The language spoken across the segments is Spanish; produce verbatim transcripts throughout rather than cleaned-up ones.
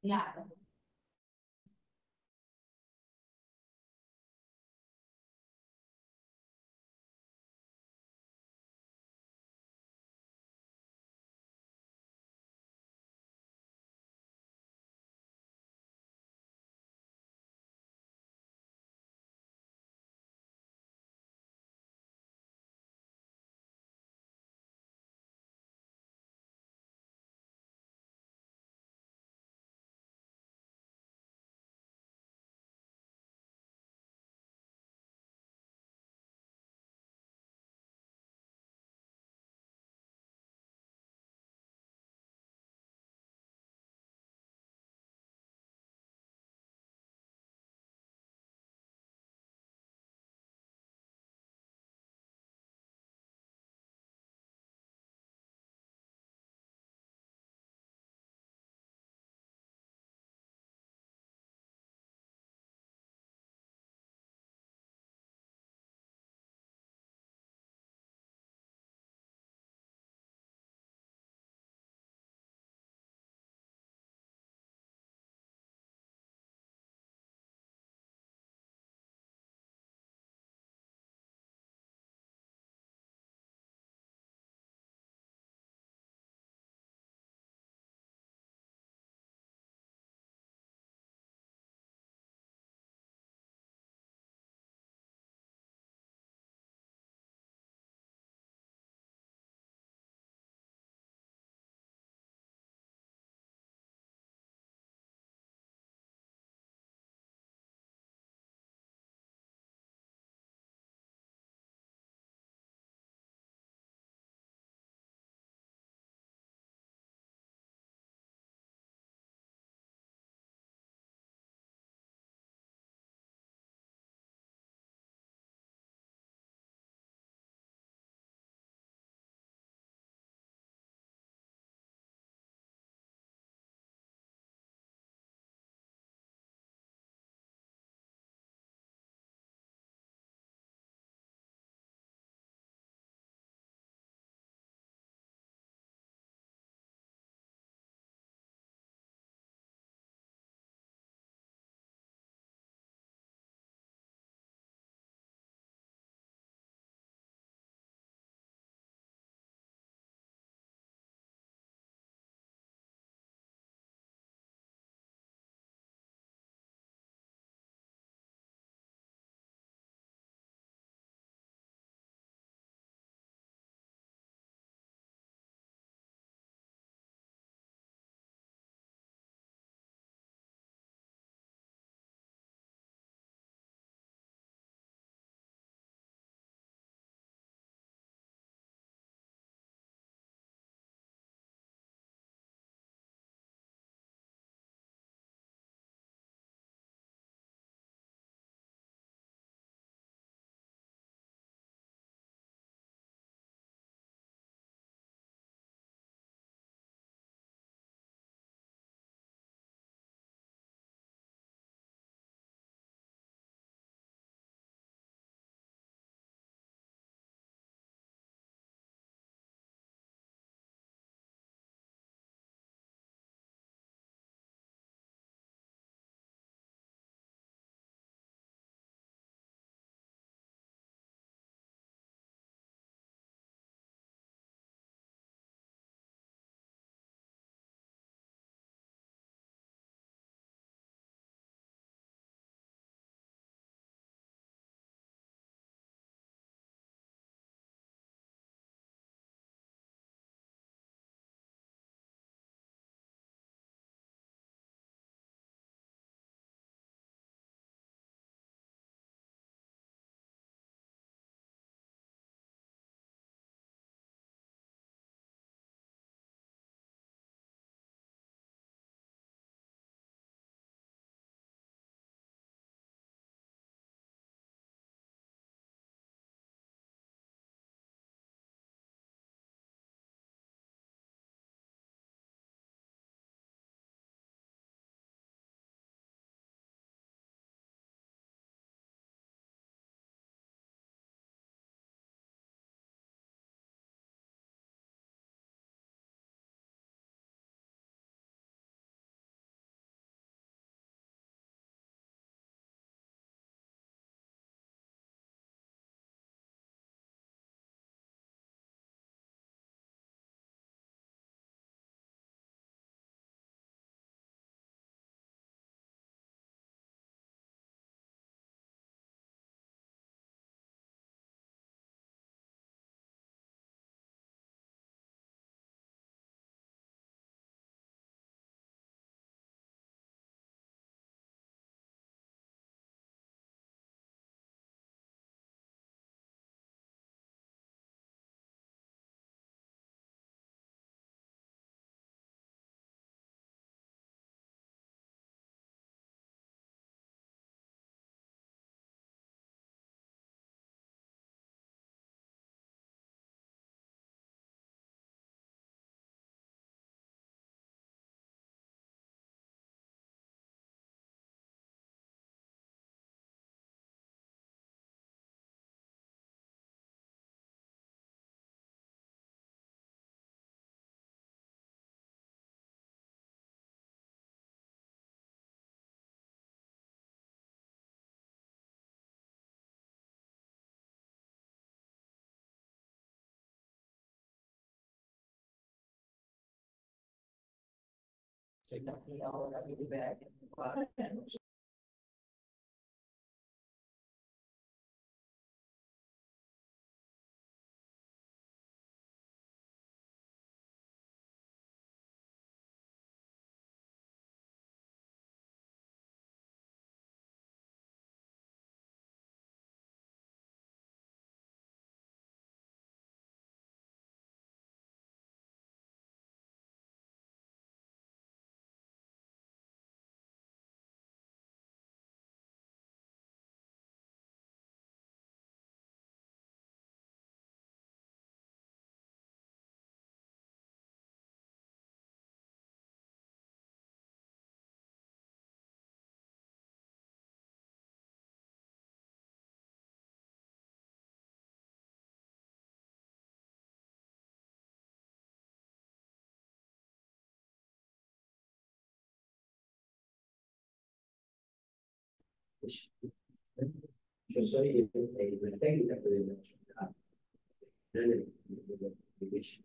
Claro. Cioè, da qui a ora mi diverto qua, eh, non so. Cioè, sono io e la tecnica della società, invece,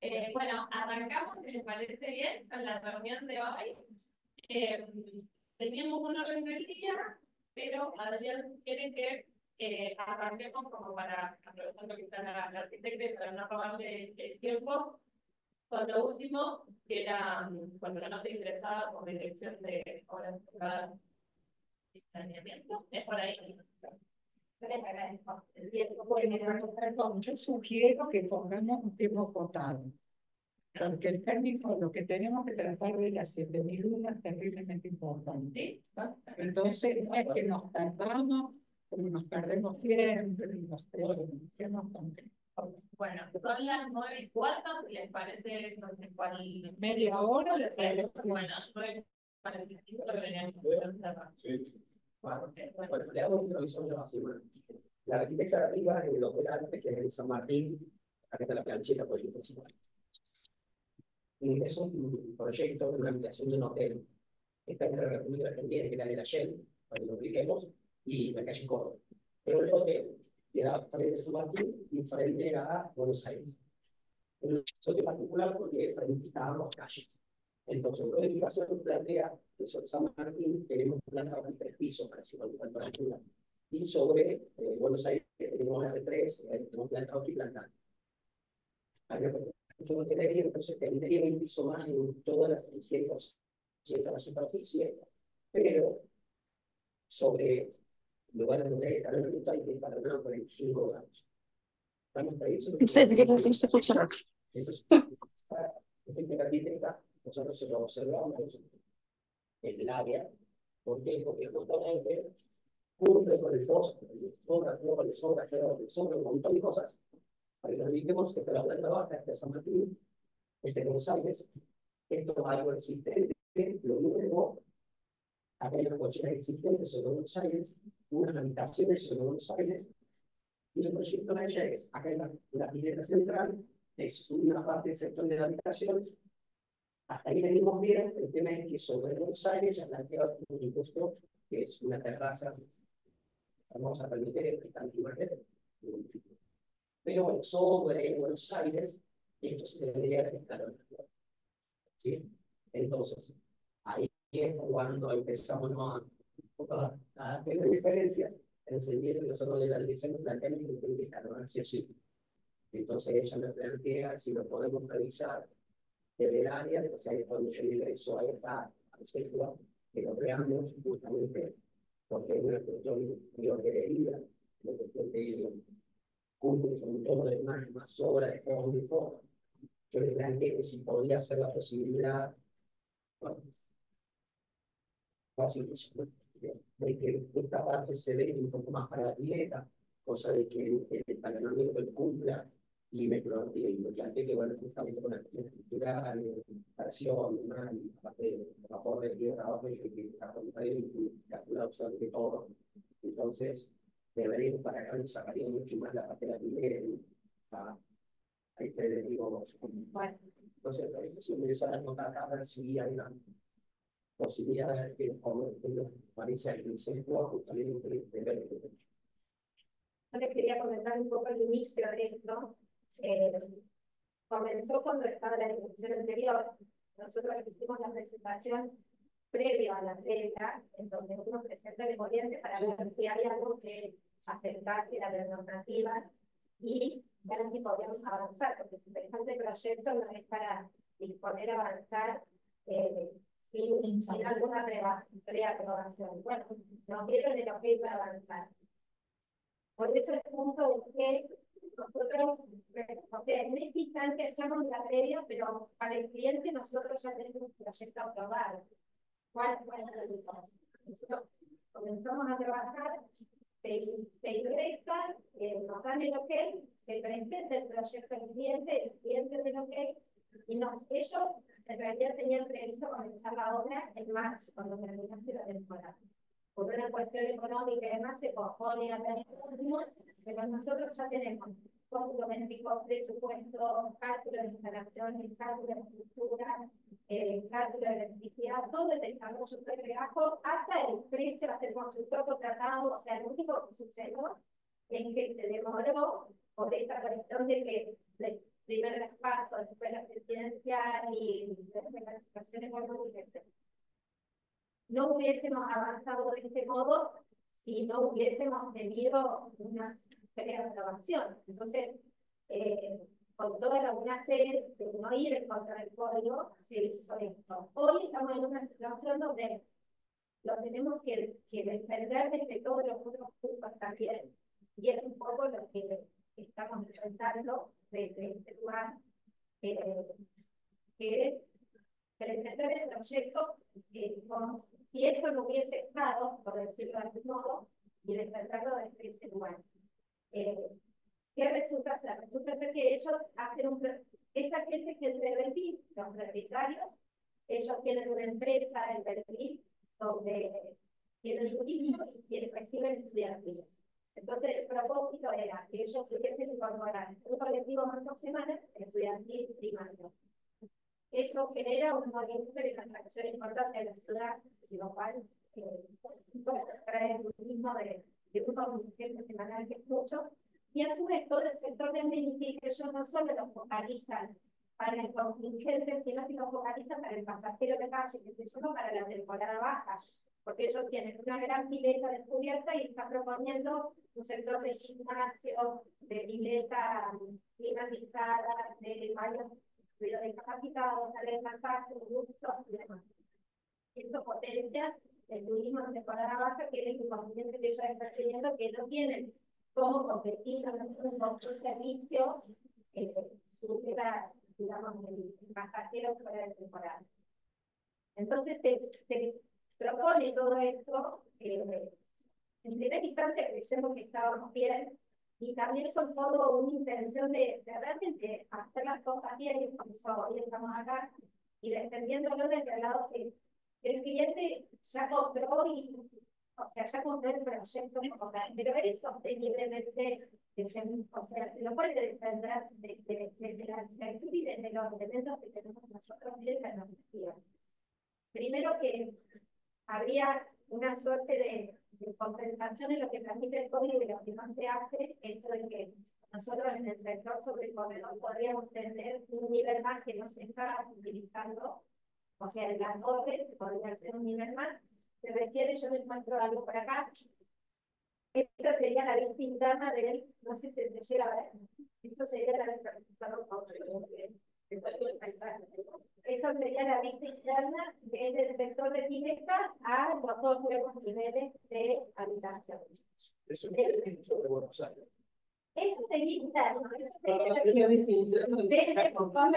Eh, bueno, arrancamos, si les parece bien, con la reunión de hoy. Eh, teníamos una reunión del día, pero Adrián quiere que eh, arranquemos como para, aprovechando que está la, la arquitecta y para no robarle el tiempo, con lo último, que era, cuando la nota ingresada por dirección de obras privadas de saneamiento, es por ahí. Les agradezco el tiempo. Bueno, perdón, yo sugiero que pongamos un tiempo votado. Porque el técnico, lo que tenemos que tratar de las siete mil uno es terriblemente importante. Entonces, no es que nos tardamos, pero nos tardemos siempre, y nos quedemos contentos. Bueno, son las nueve y cuarto, si les parece, no sé cuál. Media hora, le parece. Bueno, nueve cuarenta y cinco deberíamos cerrar. Sí. Bueno, bueno, le hago una introducción yo así, bueno. La arquitecta de arriba es el hotel Arte, que es en San Martín, acá está la plancheta por ejemplo. Y es un proyecto de una ampliación de un hotel. Está en la República Argentina, que era de la Shell, para que lo ubiquemos, y la calle Córdoba. Pero el hotel queda frente a San Martín y frente a Buenos Aires. El hotel particular porque frente a ambas calles. Entonces, la edificación plantea que sobre San Martín tenemos planta de tres pisos, para decirlo en cuanto a altura. Y sobre eh, Buenos Aires tenemos una de tres, eh, tenemos planta dos y planta. Entonces tendría un piso más en todas las cien por ciento de la superficie, pero sobre lugares donde está el ruta y que para no por cinco grados. Estamos para eso. No sé, no se escucha nada. Entonces, esta arquitecta, nosotros se lo observamos en el área. ¿Por qué? Porque justamente cumple con el fósforo, le sobra, luego le sobra, le sobra un montón de cosas. Para que nos ubiquemos que la planta baja es de San Martín, es de Buenos Aires, esto es algo existente, lo nuevo, acá hay unas cocheras existentes sobre Buenos Aires, unas habitaciones sobre Buenos Aires, y el proyecto de ella es, acá en la, la pileta central, es una parte del sector de las habitaciones, hasta ahí venimos bien, el tema es que sobre Buenos Aires ya plantea un impuesto que es una terraza, vamos a permitir el prestante. Pero bueno, sobre Buenos Aires, esto se debería estar. ¿Sí? Entonces, ahí es cuando empezamos a, a, a tener diferencias en el sentido que nosotros de la dirección planteamos que tiene que estar ¿no? Sí o sí. Entonces ella me plantea si lo podemos revisar desde el área, o sea, cuando yo ingreso a esta sector, que lo veamos justamente porque es una cuestión de ordenería, una cuestión de cumple con todo lo demás, más obra de forma y forma. Yo le planteé que si podía ser la posibilidad, bueno, fácil de que esta parte se ve un poco más para la pileta, cosa de que el, el planeamiento cumpla y me planteé que, bueno, justamente con la estructura, la preparación, aparte de la forma de trabajo, yo que calculado absolutamente todo. Entonces, deberíamos para acá nos sacaría mucho más la parte de la pileta. Ahí te digo, bueno, entonces, si me hizo la nota acá, a ver si hay una posibilidad de que parece el centro justamente de ver. Yo les quería comentar un poco el inicio de esto. Eh, comenzó cuando estaba la discusión anterior. Nosotros hicimos la presentación previa a la feria, en donde uno presenta el ponente para ver si hay algo que acercase a la normativa y ver si podíamos avanzar, porque si semejante proyecto no es para disponer a avanzar eh, sin, sin alguna preaprobación. Bueno, nos dieron el ok para avanzar. Por eso el punto es que nosotros, o sea, en esta instancia estamos en la previa, pero para el cliente nosotros ya tenemos un proyecto aprobado. ¿Cuál fue el resultado? Nosotros comenzamos a trabajar, se, se ingresa, eh, nos dan el ok, se presenta el proyecto al cliente, el cliente del ok, y nos, ellos en realidad tenían previsto comenzar la obra en marzo, cuando terminase la temporada. Por una cuestión económica y además se pospone a la última, pero nosotros ya tenemos documentos, presupuesto, cálculo de instalaciones, cálculo de estructura, eh, cálculo de electricidad, todo el desarrollo de trabajo, hasta el precio, hasta el constructor contratado. O sea, lo único que sucedió es que se demoró por esta cuestión de que primero las pasos, después la presidencial y después las situaciones económicas, etcétera. No hubiésemos avanzado de este modo si no hubiésemos tenido una preaprobación. Entonces, eh, con toda la buena fe de no ir en contra del código, se hizo esto. Hoy estamos en una situación donde lo tenemos que, que defender desde todos los otros puntos también. Y es un poco lo que estamos enfrentando desde este lugar, eh, que es presentar el proyecto, eh, como si esto no hubiese estado, por decirlo de algún modo, y defenderlo desde ese lugar. Eh, ¿Qué resulta ser? Resulta ser que ellos hacen un... Esta gente que es de Berlín, los propietarios, ellos tienen una empresa en Berlín donde tienen turismo y tienen, reciben estudiantes. Entonces el propósito era que ellos pudiesen incorporar un colectivo más por semana estudiantil primario. Eso genera un movimiento de transacción importante en la ciudad, lo cual eh, bueno, trae el turismo de, de un contingente semanal que es mucho. Y a su vez todo el sector de amenities, que ellos no solo lo focalizan para el contingente, sino que lo focalizan para el pasajero de calle, que se llama para la temporada baja, porque ellos tienen una gran pileta descubierta y están proponiendo un sector de gimnasio, de pileta climatizada, de varios discapacitados, de masajes, gustos y demás. Esto potencia el turismo de temporada baja, que es el contingente que ellos están teniendo, que no tienen cómo competir con un servicio eh, supera, digamos, el pasajero fuera de temporada. Entonces, se, se propone todo esto, eh, en primera instancia creyendo que estábamos bien, y también son todo una intención de, de realmente hacer las cosas bien, y por eso hoy estamos acá, y defendiéndolo desde el lado que el cliente ya compró y o sea, ya compré el proyecto como tal, pero es sosteniblemente, o sea, lo puede defender desde de, de, de la arquitectura y desde los elementos que tenemos nosotros en la normativa. Primero que habría una suerte de, de compensación en lo que permite el código y lo que no se hace, esto de que nosotros en el sector sobre el comedor podríamos tener un nivel más que no se está utilizando, o sea, en las torres podría ser un nivel más. Se requiere, yo me encuentro algo por acá. Esta sería la vista interna del, no sé si se llega a ver, esto sería la vista Esto sería la vista interna desde el sector de Ginesta a los dos nuevos niveles de habitación. Eso es sobre Buenos Aires. Esto sería interno. Ella dice interno desde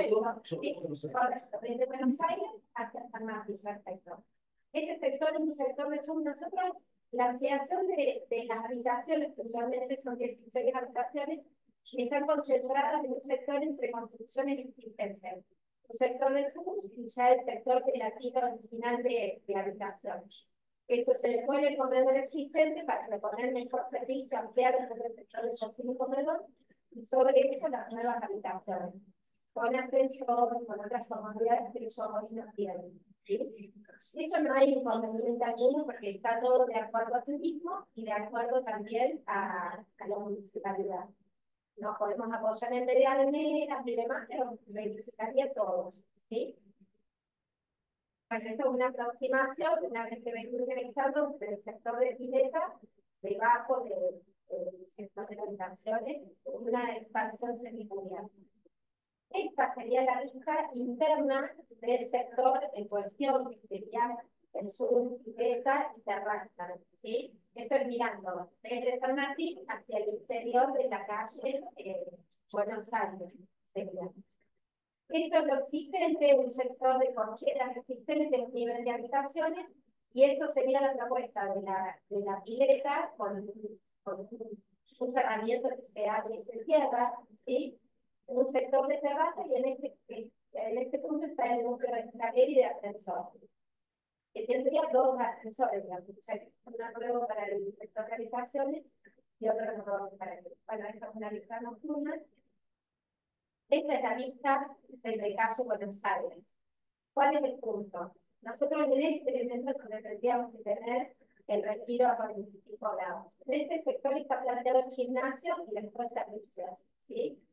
Buenos Aires hacia San Martín, perfecto. Este sector es un sector de zoom. Nosotros, la ampliación de, de las habitaciones, especialmente son dieciséis habitaciones, están concentradas en un sector entre construcciones existentes. Un sector de zoom y ya el sector operativo original de, de habitaciones. Esto se le pone el comedor existente para reponer mejor servicio, ampliar el sector de cocina y comedor, y sobre eso las nuevas habitaciones, con ascensor, con otras comodidades que ellos hoy no tienen. ¿Sí? Esto no hay inconveniente alguno porque está todo de acuerdo al turismo y de acuerdo también a, a la municipalidad. Nos podemos apoyar en el área de meras y demás, pero verificaría todo. ¿Sí? Pues esto es una aproximación, una vez que venimos realizando del sector de pileta, debajo del de, sector de habitaciones, una expansión sectorial. Esta sería la vista interna del sector en cuestión, que sería el sur, pileta y terraza. ¿Sí? Esto es mirando desde San Martín hacia el interior de la calle eh, Buenos Aires. Sería. Esto es lo existente, un sector de cocheras existente, un nivel de habitaciones, y esto sería la propuesta de la, de la pileta con, con un cerramiento que se abre y se cierra, ¿sí? Un sector de terraza, y en este, en este punto está el núcleo de escalera y de ascensor. Que tendría dos ascensores, una nueva para el sector de habitaciones y otra nueva para el, para esta una vista nocturna. Esta es la vista desde calle Buenos Aires. ¿Cuál es el punto? Nosotros en este elemento es donde tendríamos que tener el retiro a cuarenta y cinco grados. En este sector está planteado el gimnasio y después servicios, ¿sí?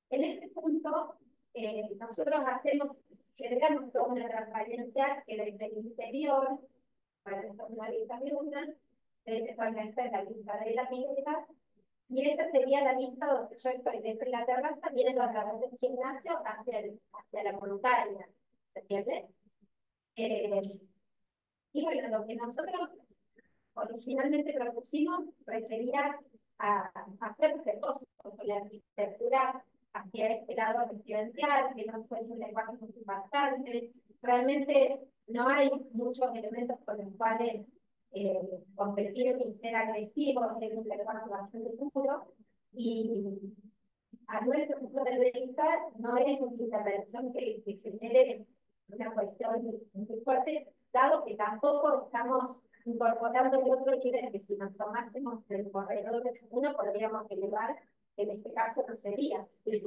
En este punto, eh, nosotros hacemos, generamos toda una transparencia que desde el interior, para la lista de una, desde la lista de la misma, y esta sería la lista donde yo estoy desde la terraza, viene los grados del gimnasio hacia, el, hacia la montaña, ¿se entiende? Eh, y bueno, lo que nosotros originalmente propusimos requería a, a hacer cosas con la arquitectura hacia este lado residencial, que no fuese un lenguaje muy impactante. Realmente no hay muchos elementos con los cuales eh, competir y ser agresivos, es un lenguaje bastante puro, y a nuestro punto de vista no es una intervención que, que genere una cuestión muy fuerte, dado que tampoco estamos incorporando el otro nivel que si nos tomásemos el corredor de uno podríamos elevar, en este caso no sería.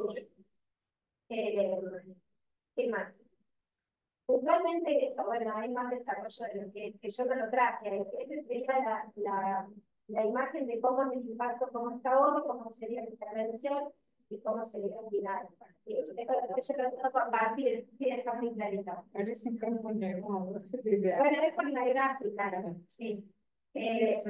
Eh, ¿Qué más? Puntualmente eso, bueno, hay más desarrollo de lo que, que yo no lo traje. Esta sería la, la, la imagen de cómo es el impacto, cómo está hoy, cómo sería la intervención y cómo sería el final. Sí, yo lo tengo a partir de esta muy clarita. Parece un campo negro. Bueno, es por la gráfica, sí. Eh,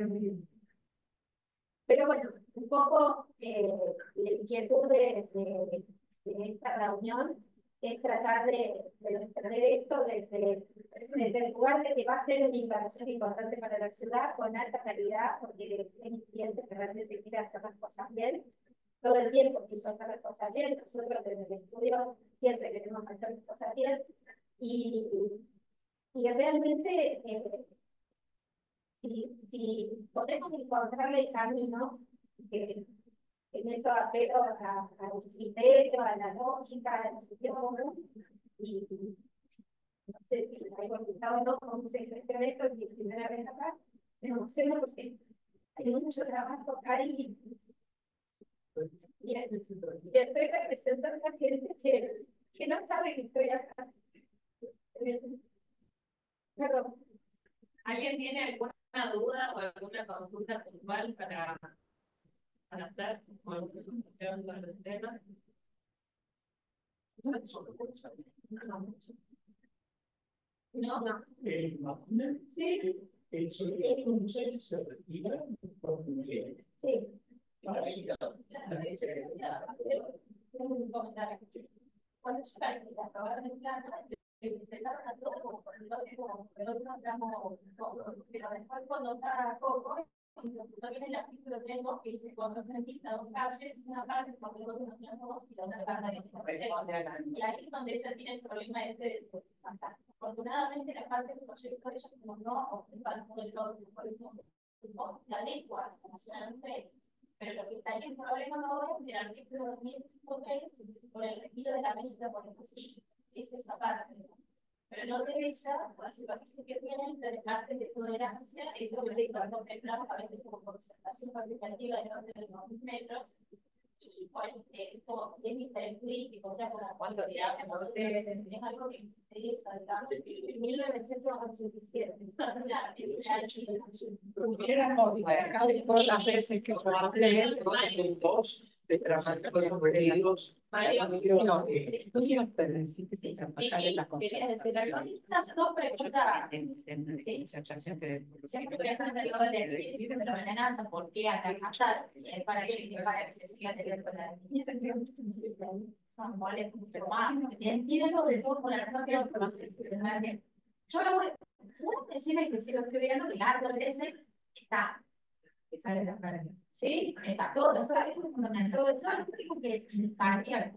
pero bueno, un poco eh, la inquietud de, de, de esta reunión es tratar de, de extraer esto desde, desde el lugar de que va a ser una inversión importante para la ciudad con alta calidad, porque es un cliente que realmente quiere hacer las cosas bien. Todo el tiempo quiso hacer las cosas bien, nosotros desde el estudio siempre queremos hacer las cosas bien. Y, y realmente, eh, si, si podemos encontrarle el camino, que en eso apelo al criterio, a la lógica, a la sesión, ¿no? Y no sé si hay conquistado o no, cómo se gestiona esto, y primera vez acá, pero no sé, porque hay mucho trabajo acá y, y, y estoy representando a gente que, que no sabe que estoy acá. Perdón. ¿Alguien tiene alguna duda o alguna consulta puntual para, para hacer con el tema? No, No. eh, imagina Sí, el sonido de un ser se retira por función. sí. Para ir a la Un comentario. Cuando yo la acabaron en plata, empezaron a todo como por el lado de como el otro tramo todo. Pero después cuando está poco, también el artículo tengo que dice cuando se quita dos calles, una parte cuando el otro no tiene dos y la otra parte de y ahí es donde ella tiene el problema este de pasar. Afortunadamente la parte del proyecto ella como no ocupa todo el otro, por eso la lengua funciona en tres. Pero lo que está en el problema ahora es el artículo dos mil tres por el retiro de la medida, porque sí, es esa parte. Pero no de ella, por la superficie que tienen, de parte de tolerancia, es lo que está contemplado a veces como concentración participativa de orden de dos metros. Y bueno, es como es intercrítico, o sea, como cuando digamos, es algo que interesa, digamos, en mil novecientos ochenta y siete. Pudiéramos marcar todas las veces que yo hablé dos de trabajar con los pedidos. Estudios que se trabajar en la conservación. Las dos preguntas. Siempre preguntan lo de la ordenanza, ¿por qué alcanzar? Para que para que se siga teniendo la vale mucho más. Entiendo de todo con la propia información. Yo lo voy a decir que si lo estoy viendo, que el árbol ese está. Está en la cara. Sí, está todo. Eso es fundamental. Todo lo único que parece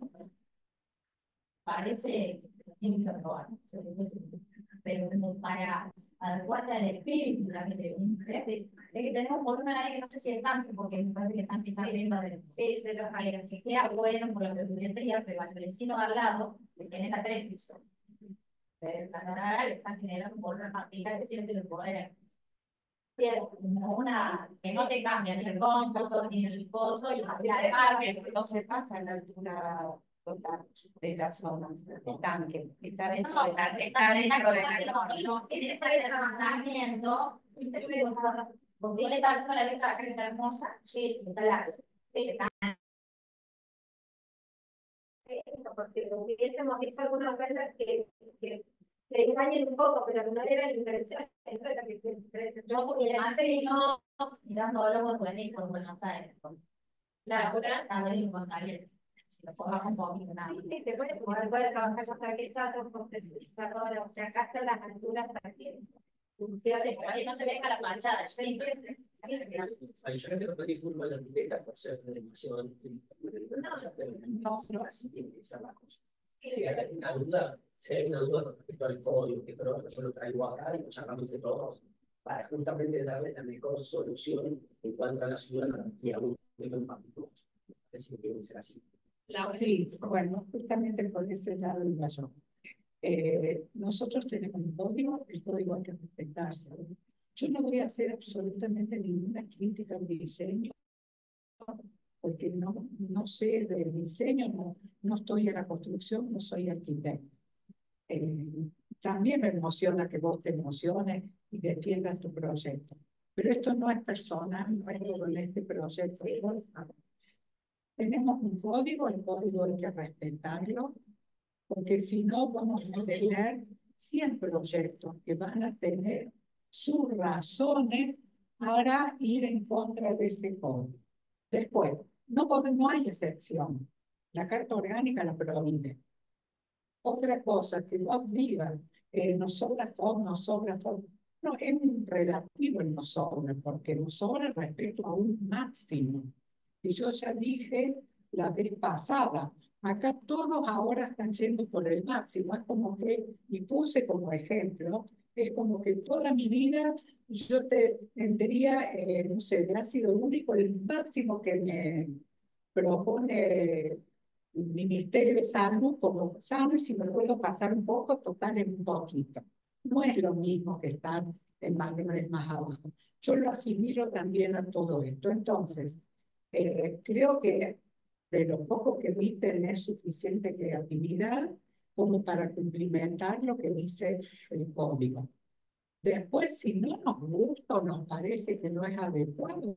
parece incontrolable. Pero para dar cuenta del espíritu, la que es que tenemos por una área que no sé si es tanto, porque me parece que están quizás viendo del sí, de los áreas, que queda bueno por lo que estudiantes, pero al vecino al lado, que tiene la tres pisos. Pero la normal le están generando por una partida que tiene que poder. Una que no te cambian ni el cómputo, ni el costo, y la de que no se pasa en la altura total de la zona de tanque. Está dentro de la está dentro de la en ese avanzamiento, porque le pasa a la letra que está hermosa, sí, está larga. porque hubiésemos visto algunas veces que, que le engañen un poco, pero no era la intención. Eso era que se Yo, y además que no mirando luego pueden ir por Buenos Aires, con La hora, también con alguien. Si lo pongas un poquito nada. Sí, sí, se puede, como puede trabajar hasta que chato, con presurizar ahora, o sea, acá están las alturas para que funcione. Pero ahí no se ve a la manchada, sí. Ay, yo creo que no hay culpa de la arquitecta por ser demasiado no, no, así tiene que ser la cosa. Si hay alguna duda, si hay una duda con respecto al código, que creo que yo lo traigo acá y lo charlamos de todos, para justamente darle la mejor solución en cuanto a la ciudad y a un impacto. Es que tiene que ser así. Sí, bueno, justamente por ese lado iba yo. Eh, nosotros tenemos un código, el código hay que respetarse. Yo no voy a hacer absolutamente ninguna crítica al diseño, porque no, no sé del diseño, no, no estoy en la construcción, no soy arquitecto. Eh, también me emociona que vos te emociones y defiendas tu proyecto. Pero esto no es personal, no es con este proyecto. Tenemos un código, el código hay que respetarlo, porque si no vamos a tener cien proyectos que van a tener sus razones para ir en contra de ese código. Después, no, podemos, no hay excepción. La Carta Orgánica la prohíbe. Otra cosa, que vos digan, eh, nos sobra todo, nos sobra todo. No, es relativo el nos sobra, porque nos sobra respecto a un máximo. Y yo ya dije la vez pasada, acá todos ahora están yendo por el máximo. Es como que, y puse como ejemplo, es como que toda mi vida yo te tendría, eh, no sé, de ácido úrico, el máximo que me propone el Ministerio de Salud como sano, y si me puedo pasar un poco, total en un poquito. No es lo mismo que estar en valores más abajo. Yo lo asimilo también a todo esto. Entonces, eh, creo que de lo poco que vi tenés suficiente creatividad como para cumplimentar lo que dice el código. Después, si no nos gusta o nos parece que no es adecuado,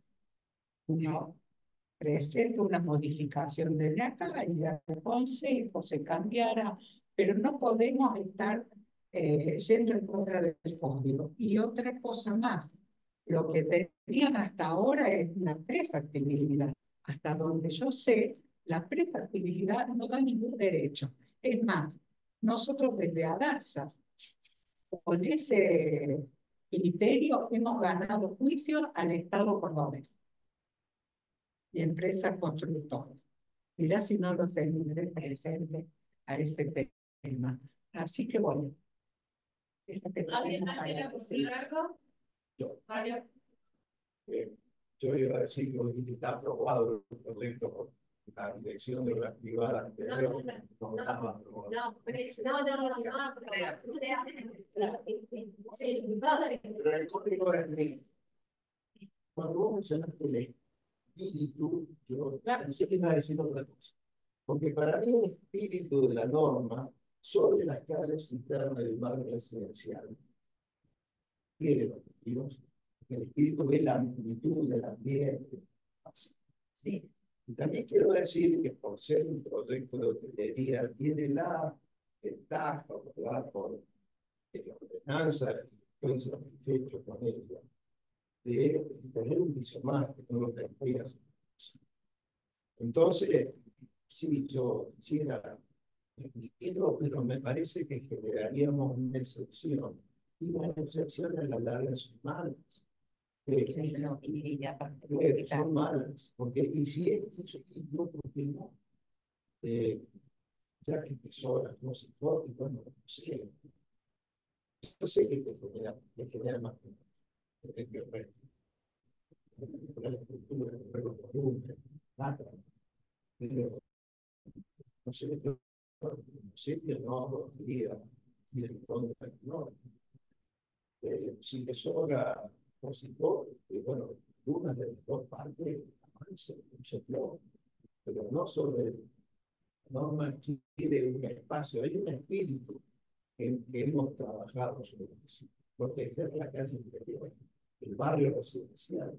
uno presenta una modificación de acá y el consejo se cambiará, pero no podemos estar eh, yendo en contra del código. Y otra cosa más, lo que tenían hasta ahora es la prefactibilidad. Hasta donde yo sé, la prefactibilidad no da ningún derecho. Es más, nosotros desde ADARSA, con ese criterio, hemos ganado juicio al Estado cordobés y empresas constructoras. Mirá si no lo tendré presente a ese tema. Así que bueno. Es lo que ¿alguien tenemos más quiere para construir decir. algo? Yo. Mario. Eh, yo iba a decir que hoy está aprobado el proyecto por la dirección de la privada anterior. No, estaba aprobado. No, pero- no, no, no, no, Pero el código es mío. Cuando vos mencionaste el espíritu, yo pensé que iba a decir otra cosa. Porque para mí el espíritu de la norma sobre las calles internas del barrio residencial tiene los objetivos. El espíritu ve la amplitud del ambiente. Así. Sí. Y también quiero decir que por ser un proyecto de hotelería tiene la ventaja, ¿verdad? Por eh, la ordenanza, y estoy satisfecho con ella, de tener un piso más que no lo tendría. Entonces, sí, yo quisiera admitirlo, pero me parece que generaríamos una excepción. Y una excepción en las largas son malas. Eh, No, y ya para- eh, son malas, porque y si es eso, no, porque no. Eh, ya que te sobras, no se importa, bueno, no sé. Yo sé que te genera, te genera más que que la estructura, los volúmenes, data, pero no sé, yo no sé, yo no podría ir en contra, no. Eh, si te sobra opositor, eh, bueno, una de las dos partes avance, mucho peor, pero no sobre norma quiere un espacio, hay un espíritu en que hemos trabajado sobre eso, proteger la calle interior, el barrio residencial.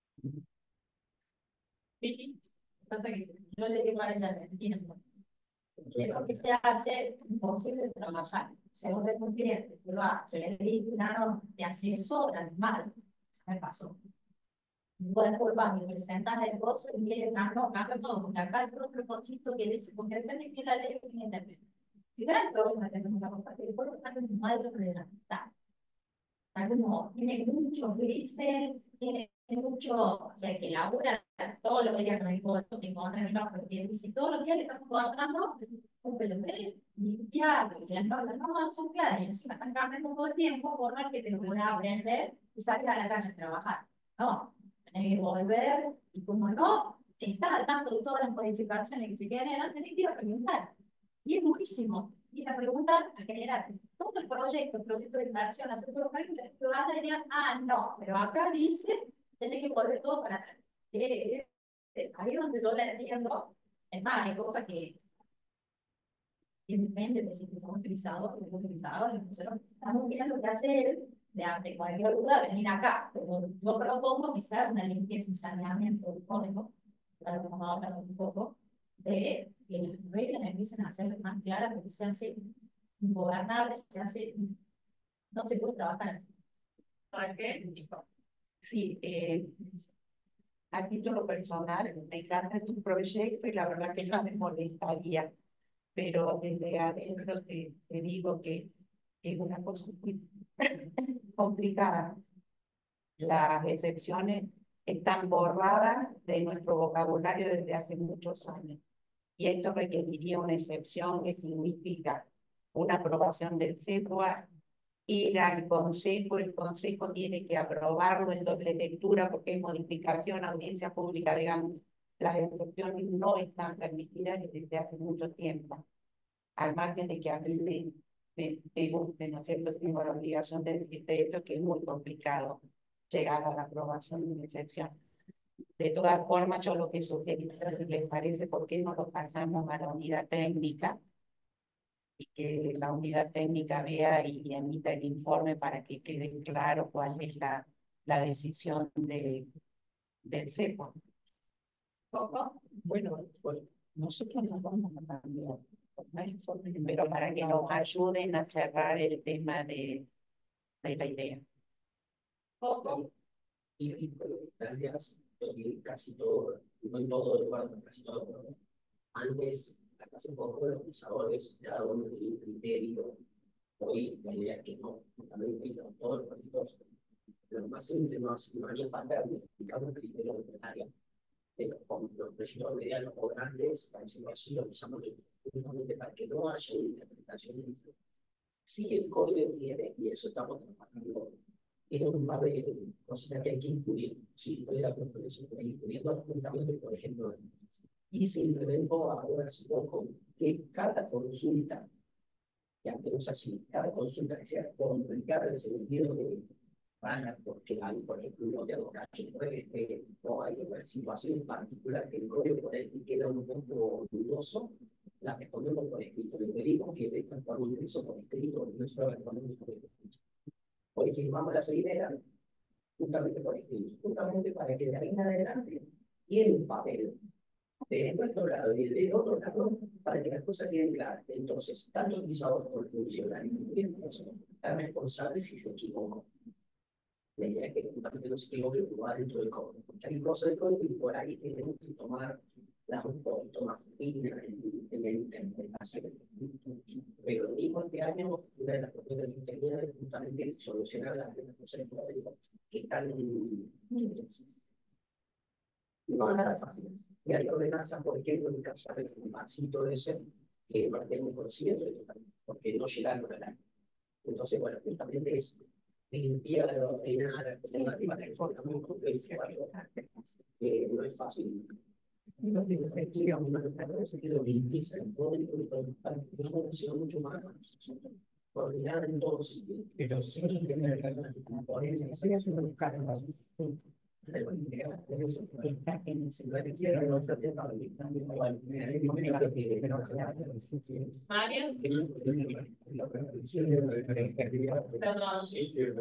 Pasa que yo le digo a ella, entiendo. Lo que se hace imposible trabajar. Si vos tenés un cliente que va, yo le di plano de asesora, mal, me pasó. Bueno, pues va, me presentas el gozo y mire, no, cambia todo, porque acá el otro cosito que dice, porque depende de que la ley tiene internet. El gran problema que tenemos la cosa, que el pueblo está como mal redactado. Está como, tiene mucho grises, tiene mucho, o sea, que labura todos los días con el voto, que encuentran en los dice, todos los días le estamos encontrando un peluquero, limpiar, y las normas no son claras, y encima están cambiando todo el tiempo, por más que te lo puedas aprender y salir a la calle a trabajar. No, tenés que volver, y como no, estás al tanto de todas las modificaciones que se quieren, tenés que ir a preguntar. Y es muchísimo. Ir a preguntar, a generar todo el proyecto, el proyecto de inversión, hacer todo lo que vas a decir, ah, no, pero acá dice, tenés que volver todo para atrás. Eh, eh, ahí es donde yo la entiendo. Es más, hay cosas que depende de si son utilizados o no utilizados. Nosotros estamos viendo lo que hace él, de ante cualquier duda, venir acá. Pero yo propongo quizás una limpieza, un saneamiento del código, para que vamos a hablar un poco, de que las reglas empiecen a ser más claras, porque se hace ingobernable, se hace, no se puede trabajar así. ¿Para qué? Sí, eh, a título personal, me encanta tu proyecto y la verdad que no me molestaría, pero desde adentro te, te digo que es una cosa muy complicada. Las excepciones están borradas de nuestro vocabulario desde hace muchos años. Y esto requeriría una excepción que significa una aprobación del C E P U A, ir al Consejo, el Consejo tiene que aprobarlo en doble lectura porque es modificación, audiencia pública, digamos. Las excepciones no están permitidas desde hace mucho tiempo. Al margen de que a mí me, me, me guste, ¿no es cierto? Tengo la obligación de decirte esto, que es muy complicado llegar a la aprobación de una excepción. De todas formas, yo lo que sugerí, si les parece, ¿por qué no lo pasamos a la unidad técnica? Y que la unidad técnica vea y emita el informe para que quede claro cuál es la, la decisión de, del C E P O. Bueno, pues nosotros nos vamos a cambiar. Pero para que nos ayuden a cerrar el tema de, de la idea. Poco. Y, y planteas casi todo, no en todo lugar, pero casi todo. Antes, hace un poco de los pensadores, cada uno tenía un criterio. Hoy la idea es que no, también tengo todos los partidos. Lo más simple, más, no haría falta explicar un criterio de área. Pero con los proyectos medianos o grandes, para decirlo así, lo usamos justamente para que no haya interpretaciones. Sí, el código tiene, y eso estamos trabajando, tiene un par de cosas que hay que incluir. Si pudiera proponer eso, incluyendo juntamente, por ejemplo, y se implementó ahora hace poco que cada consulta, que antes no es así, cada consulta que sea complicada en el sentido de van porque hay, por ejemplo, de los casos, o hay una situación particular que el código por ahí queda un poco dudoso, la respondemos por escrito. Le pedimos que dejen por un eso por escrito, no solo respondemos por escrito. Hoy firmamos las ideas justamente por escrito, justamente para que de ahí en adelante tiene un papel de nuestro lado y de otro lado para que las cosas queden claras. Entonces, tanto el utilizador como el funcionario están responsables si se equivocan. La idea es que justamente no se equivoque dentro del código, porque hay cosas del código y por ahí tenemos que tomar las un poquito más finas en la interpretación. Pero lo mismo este año, una de las propuestas de ingeniería es justamente solucionar las cosas del código que están muy intensas. No van a nada fáciles. Y hay ordenanzas, por ejemplo, en el caso del masito ese, que no tenemos conocimiento de porque no llegaron al año. Entonces, bueno, justamente es limpiar, ordenar, alternativa de forma muy compleja, que no es fácil. No tiene efectivo, no tiene sentido de limpieza, todo el una función mucho más coordinada en todos sitios. Pero sí, por eso, sí es un caso. Mario,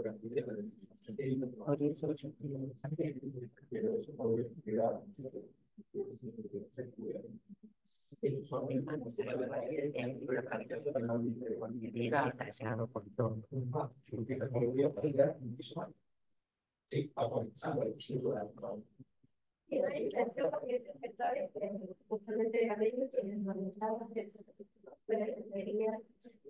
perdón. Sí, avanzando el ciclo de alcohol. Y no hay intención porque ese sector es justamente de aquellos que nos manejamos de la enfermería.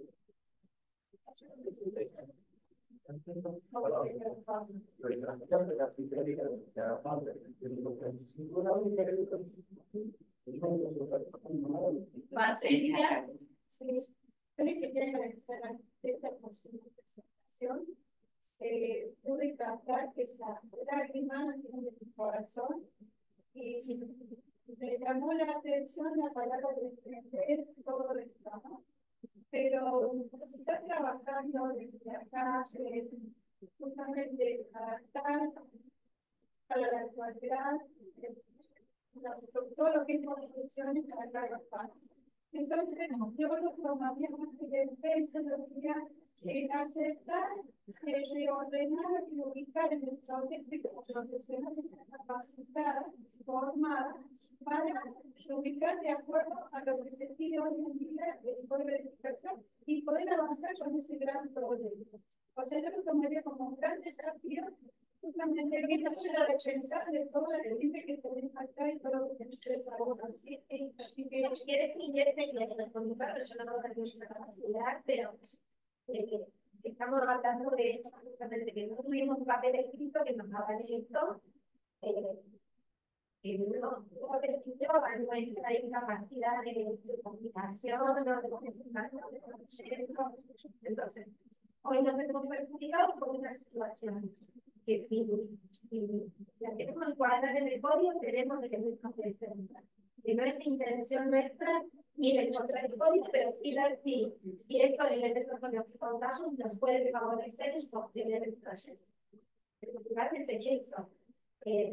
Marcela, Sí, creo que tiene que esperar esta presentación. Eh, pude captar que esa lágrima tiene mi corazón y me llamó la atención la palabra de entender todo esto, ¿no? Pero está trabajando desde acá, eh, justamente adaptar a la actualidad, eh, todo lo que es construcciones para trabajar. Entonces, yo lo tomaría más que defensa, lo diría en aceptar, eh, reordenar y ubicar en el proyecto profesionales capacitadas, formadas, para ubicar de acuerdo a lo que se pide hoy en día el poder de educación y poder avanzar con ese gran proyecto. O sea, yo lo tomaría como un gran desafío, justamente que no se lo de pensar de toda la gente que tenemos acá y todo lo que ustedes trabajan. Así que, así que, Si quieres que ingrese y le respondemos, pero yo no puedo hablar, pero eh, estamos hablando de esto, justamente que no tuvimos un papel escrito que nos haga esto. Eh, que no, no te escribió, no hay incapacidad de, de comunicación, no de comunicación, de conocimiento. Entonces, hoy nos vemos perjudicados por una situación que si, si la queremos encuadrar en el código, tenemos que nos presentar. Que no es la intención nuestra ir en contra del código, pero sí ver si, si esto en el elemento con los que contamos nos puede favorecer y sostener el proceso. Particularmente eso. Eh,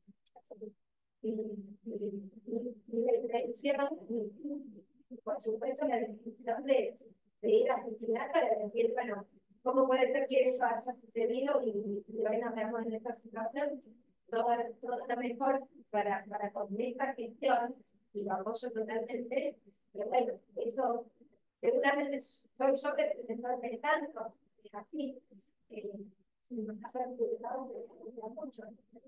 y, y, y, y la intención, y, y por supuesto la decisión de, de ir a gestionar para decir, bueno, ¿cómo puede ser que eso haya sucedido y, y hoy nos vemos en esta situación? Todo, todo lo mejor para, para con esta gestión y lo apoyo totalmente, pero bueno, eso seguramente soy yo representante de tanto, es así, eh, nos ha perjudicado mucho.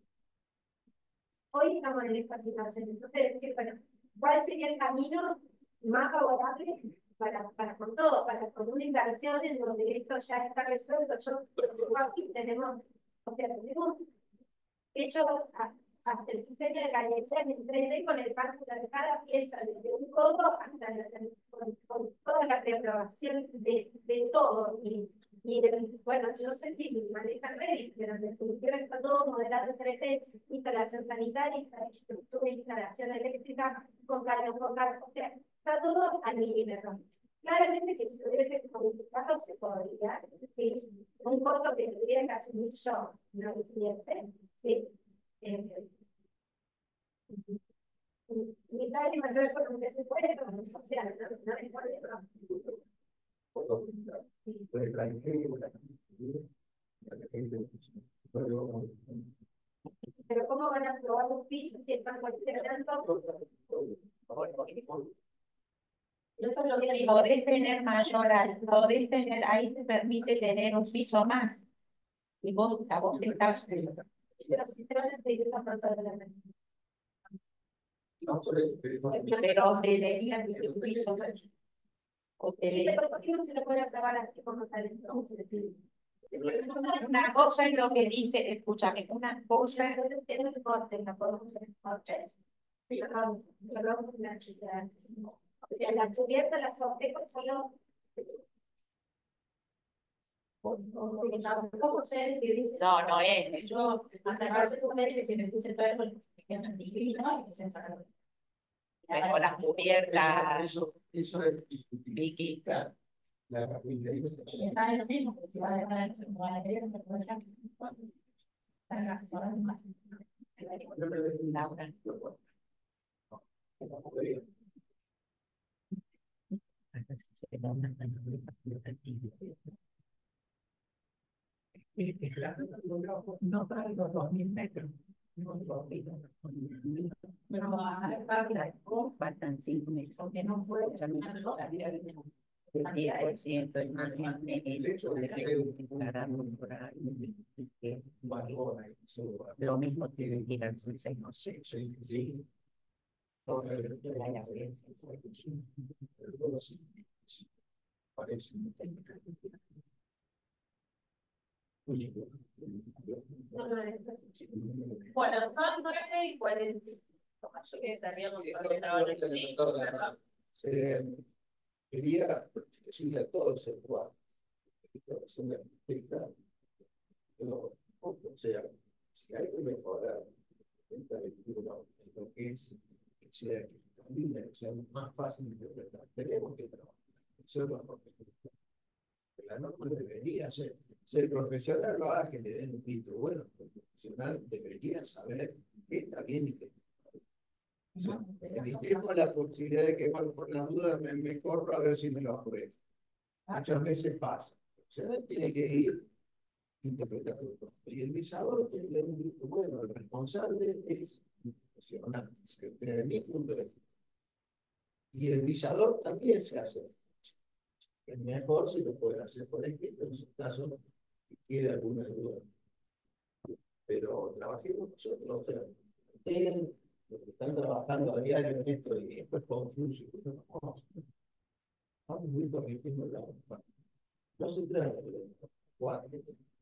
Hoy estamos en esta situación, entonces decir, bueno, ¿cuál sería el camino más favorable para, para con todo, para con una inversión en donde esto ya está resuelto? Yo aquí tenemos, o sea, tenemos hecho a, hasta el diseño de galletas en tres D con el cálculo de cada pieza, desde un codo hasta la, con, con toda la preaprobación de, de todo. Y, y de, bueno, yo no sé si maneja Revit, pero en definitiva está todo modelado en tres D, instalación sanitaria, infraestructura, instalación eléctrica, con carga, con carga, o sea, está todo al milímetro. Claramente que si hubiese modificado se podría, ¿sí? Un costo que tendría que asumir yo, no el cliente, ¿sí? Eh, mi padre y mayor por un presupuesto, o sea, no, no es por eso. Pero ¿cómo van a probar un piso si están cuestionando? Yo solo digo, podés tener mayoral, podés tener, ahí te permite tener un piso más. Y vos, a vos te estás... Pero si se van a seguir la planta de la mesa. Pero debería tener un piso más. O te... ¿Por qué no se lo puede aprobar así como tal entonces? Una cosa es lo que dice, escúchame, una cosa es que no importa, no podemos hacer cortes. Pero no, la chica. La cubierta, la sorteo, solo. Tampoco sé si dice. no, no es. Yo, hasta que hace un mes que si me escuché todo el que me divino, y se saca. Pero las cubiertas, Eso, eso es Vicky. la la carpintería. Está en lo mismo, que si va a dejar el va a dejar el programa. Están asesorando más. Laura. No para los dos mil metros. Pero a Paula, faltan cinco metros, que no puede salir el diez por ciento es más el hecho de que declararon por ahí que lo mismo tiene que ir al consejo. Sí, sí, sí. Bueno, son nueve y cuarenta. Yo que estaríamos ahora en el Eh, quería decirle a todos el cual, pero, o sea, si hay que mejorar en lo que es que sea cristalina, que sea más fácil de interpretar, tenemos que trabajar. Eso es lo que la norma debería ser. Si el profesional lo haga, que le den un pito. Bueno, el profesional debería saber qué está bien y qué está mal. O sea, evitemos la posibilidad de que, bueno, por la duda me, me corro a ver si me lo apruebo. Muchas veces pasa. El profesional tiene que ir interpretando todo. Y el visador tiene que dar un grito. Bueno, el responsable es el profesional, desde mi punto de vista. Y el visador también se hace. Es mejor si lo pueden hacer por escrito, en su caso queda alguna duda. Pero trabajemos nosotros, o sea, ustedes, los que están trabajando a diario en esto, y esto es confuso, vamos, vamos muy corrigiendo la norma. No se trata de cuatro.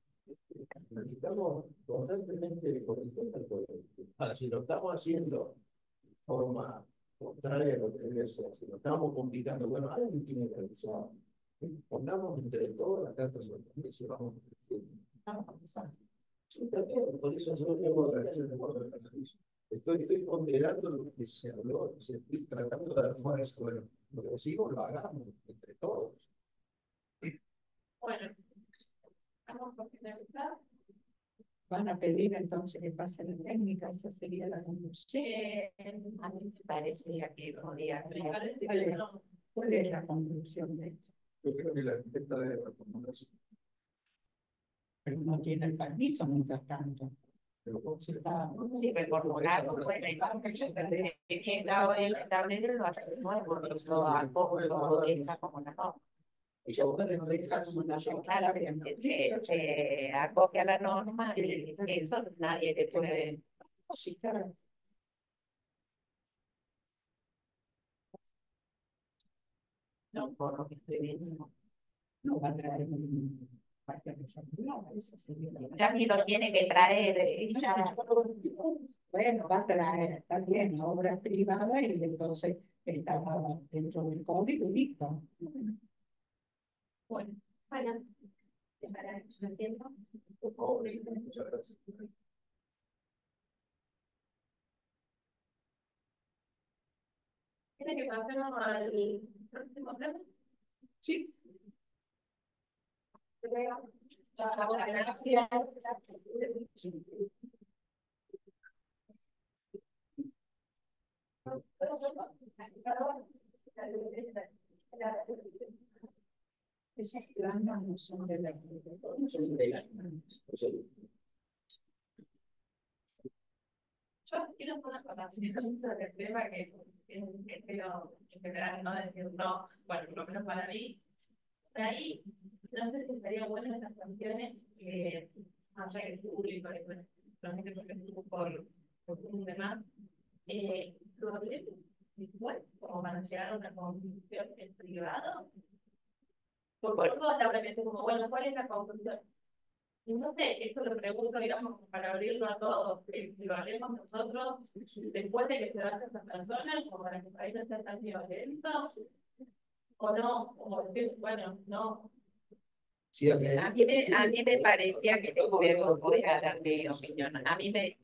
Estamos constantemente corrigiendo el código. Ahora, si lo estamos haciendo de forma contraria a lo que debe ser, si lo estamos complicando, bueno, alguien tiene que realizar. Pongamos entre todas las cartas sobre la mesa y vamos a empezar. Sí, también, por eso yo debo de estoy, estoy ponderando lo que se habló, estoy tratando de dar fuerza. Bueno, lo que decimos lo hagamos entre todos. Bueno, vamos por finalizar. Van a pedir entonces que pase la técnica, esa sería la conclusión. Eh, a mí me parecía que podía Me ser. parece ¿Cuál que es, no. cuál es la conclusión de esto? Yo creo que la arquitecta debe responder eso. Pero no tiene el permiso mientras tanto. Pero ¿cómo se Está, Sí, reformularlo, bueno, y vamos a ver que dado el tablero lo hace nuevo, lo hago, lo deja como una norma. y yo puedo dejar como una Claro, que se acoge a la norma y eso nadie te puede. sí, claro. No, por lo que estoy viendo. No va a traer un parte resarcida, esa sería la Ya ni lo tiene que traer, eh, ya. Bueno, va a traer también obras privadas y entonces está dentro del código y listo. Bueno, Bueno, para que yo entiendo. Por favor, muchas gracias. ¿tiene que pasarnos al próximo tema? Sí. Gracias. Esos planos no son de la Son de la- o sea, Yo quiero hacer una acotación sobre el tema que que creo en general no decir no, bueno, por lo menos para mí. De ahí, no sé si estaría bueno estas sanciones que haya que el público, la gente porque estuvo por por un demás, eh, lo hablemos después, como para llegar a una conclusión en privado. Por todos la pregunta como, bueno, ¿cuál es la conclusión? Y no sé, esto lo pregunto, digamos, para abrirlo a todos, que si lo haremos nosotros después de que se vayan esas personas, o para que el país no sea tan violento, o no, como decir, bueno, no. Sí, a mí, A mí me, a mí me parecía que luego voy a dar mi opinión. A mí me.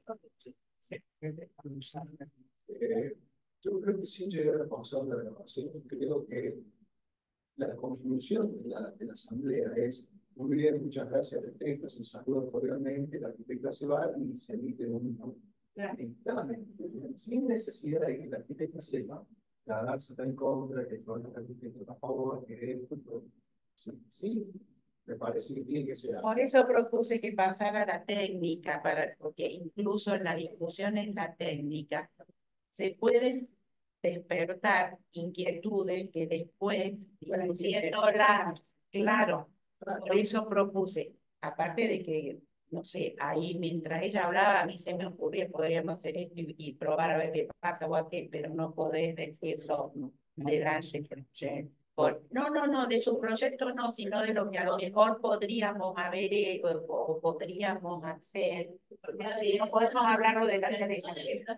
Eh, yo creo que sin llegar a pausar la grabación, creo que la conclusión de la, de la asamblea es: muy bien, muchas gracias, arquitecta, se saluda cordialmente, la arquitecta se va y se emite un dictamen, sin necesidad de que la arquitecta sepa, la DARS está en contra, que todos los arquitectos a favor, que esto, todo. Sí, sí, Me parece que tiene que ser. Por eso propuse que pasara la técnica, para, porque incluso en la discusión en la técnica se pueden despertar inquietudes que después, discutiéndolas, claro, por eso propuse, aparte de que, no sé, ahí mientras ella hablaba, a mí se me ocurría, podríamos hacer esto y, y probar a ver qué pasa o aquel, pero no podés decirlo delante. Por, no, no, no, de su proyecto no, sino de lo que a lo mejor podríamos haber hecho o, o podríamos hacer. No podemos hablarlo de la televisión.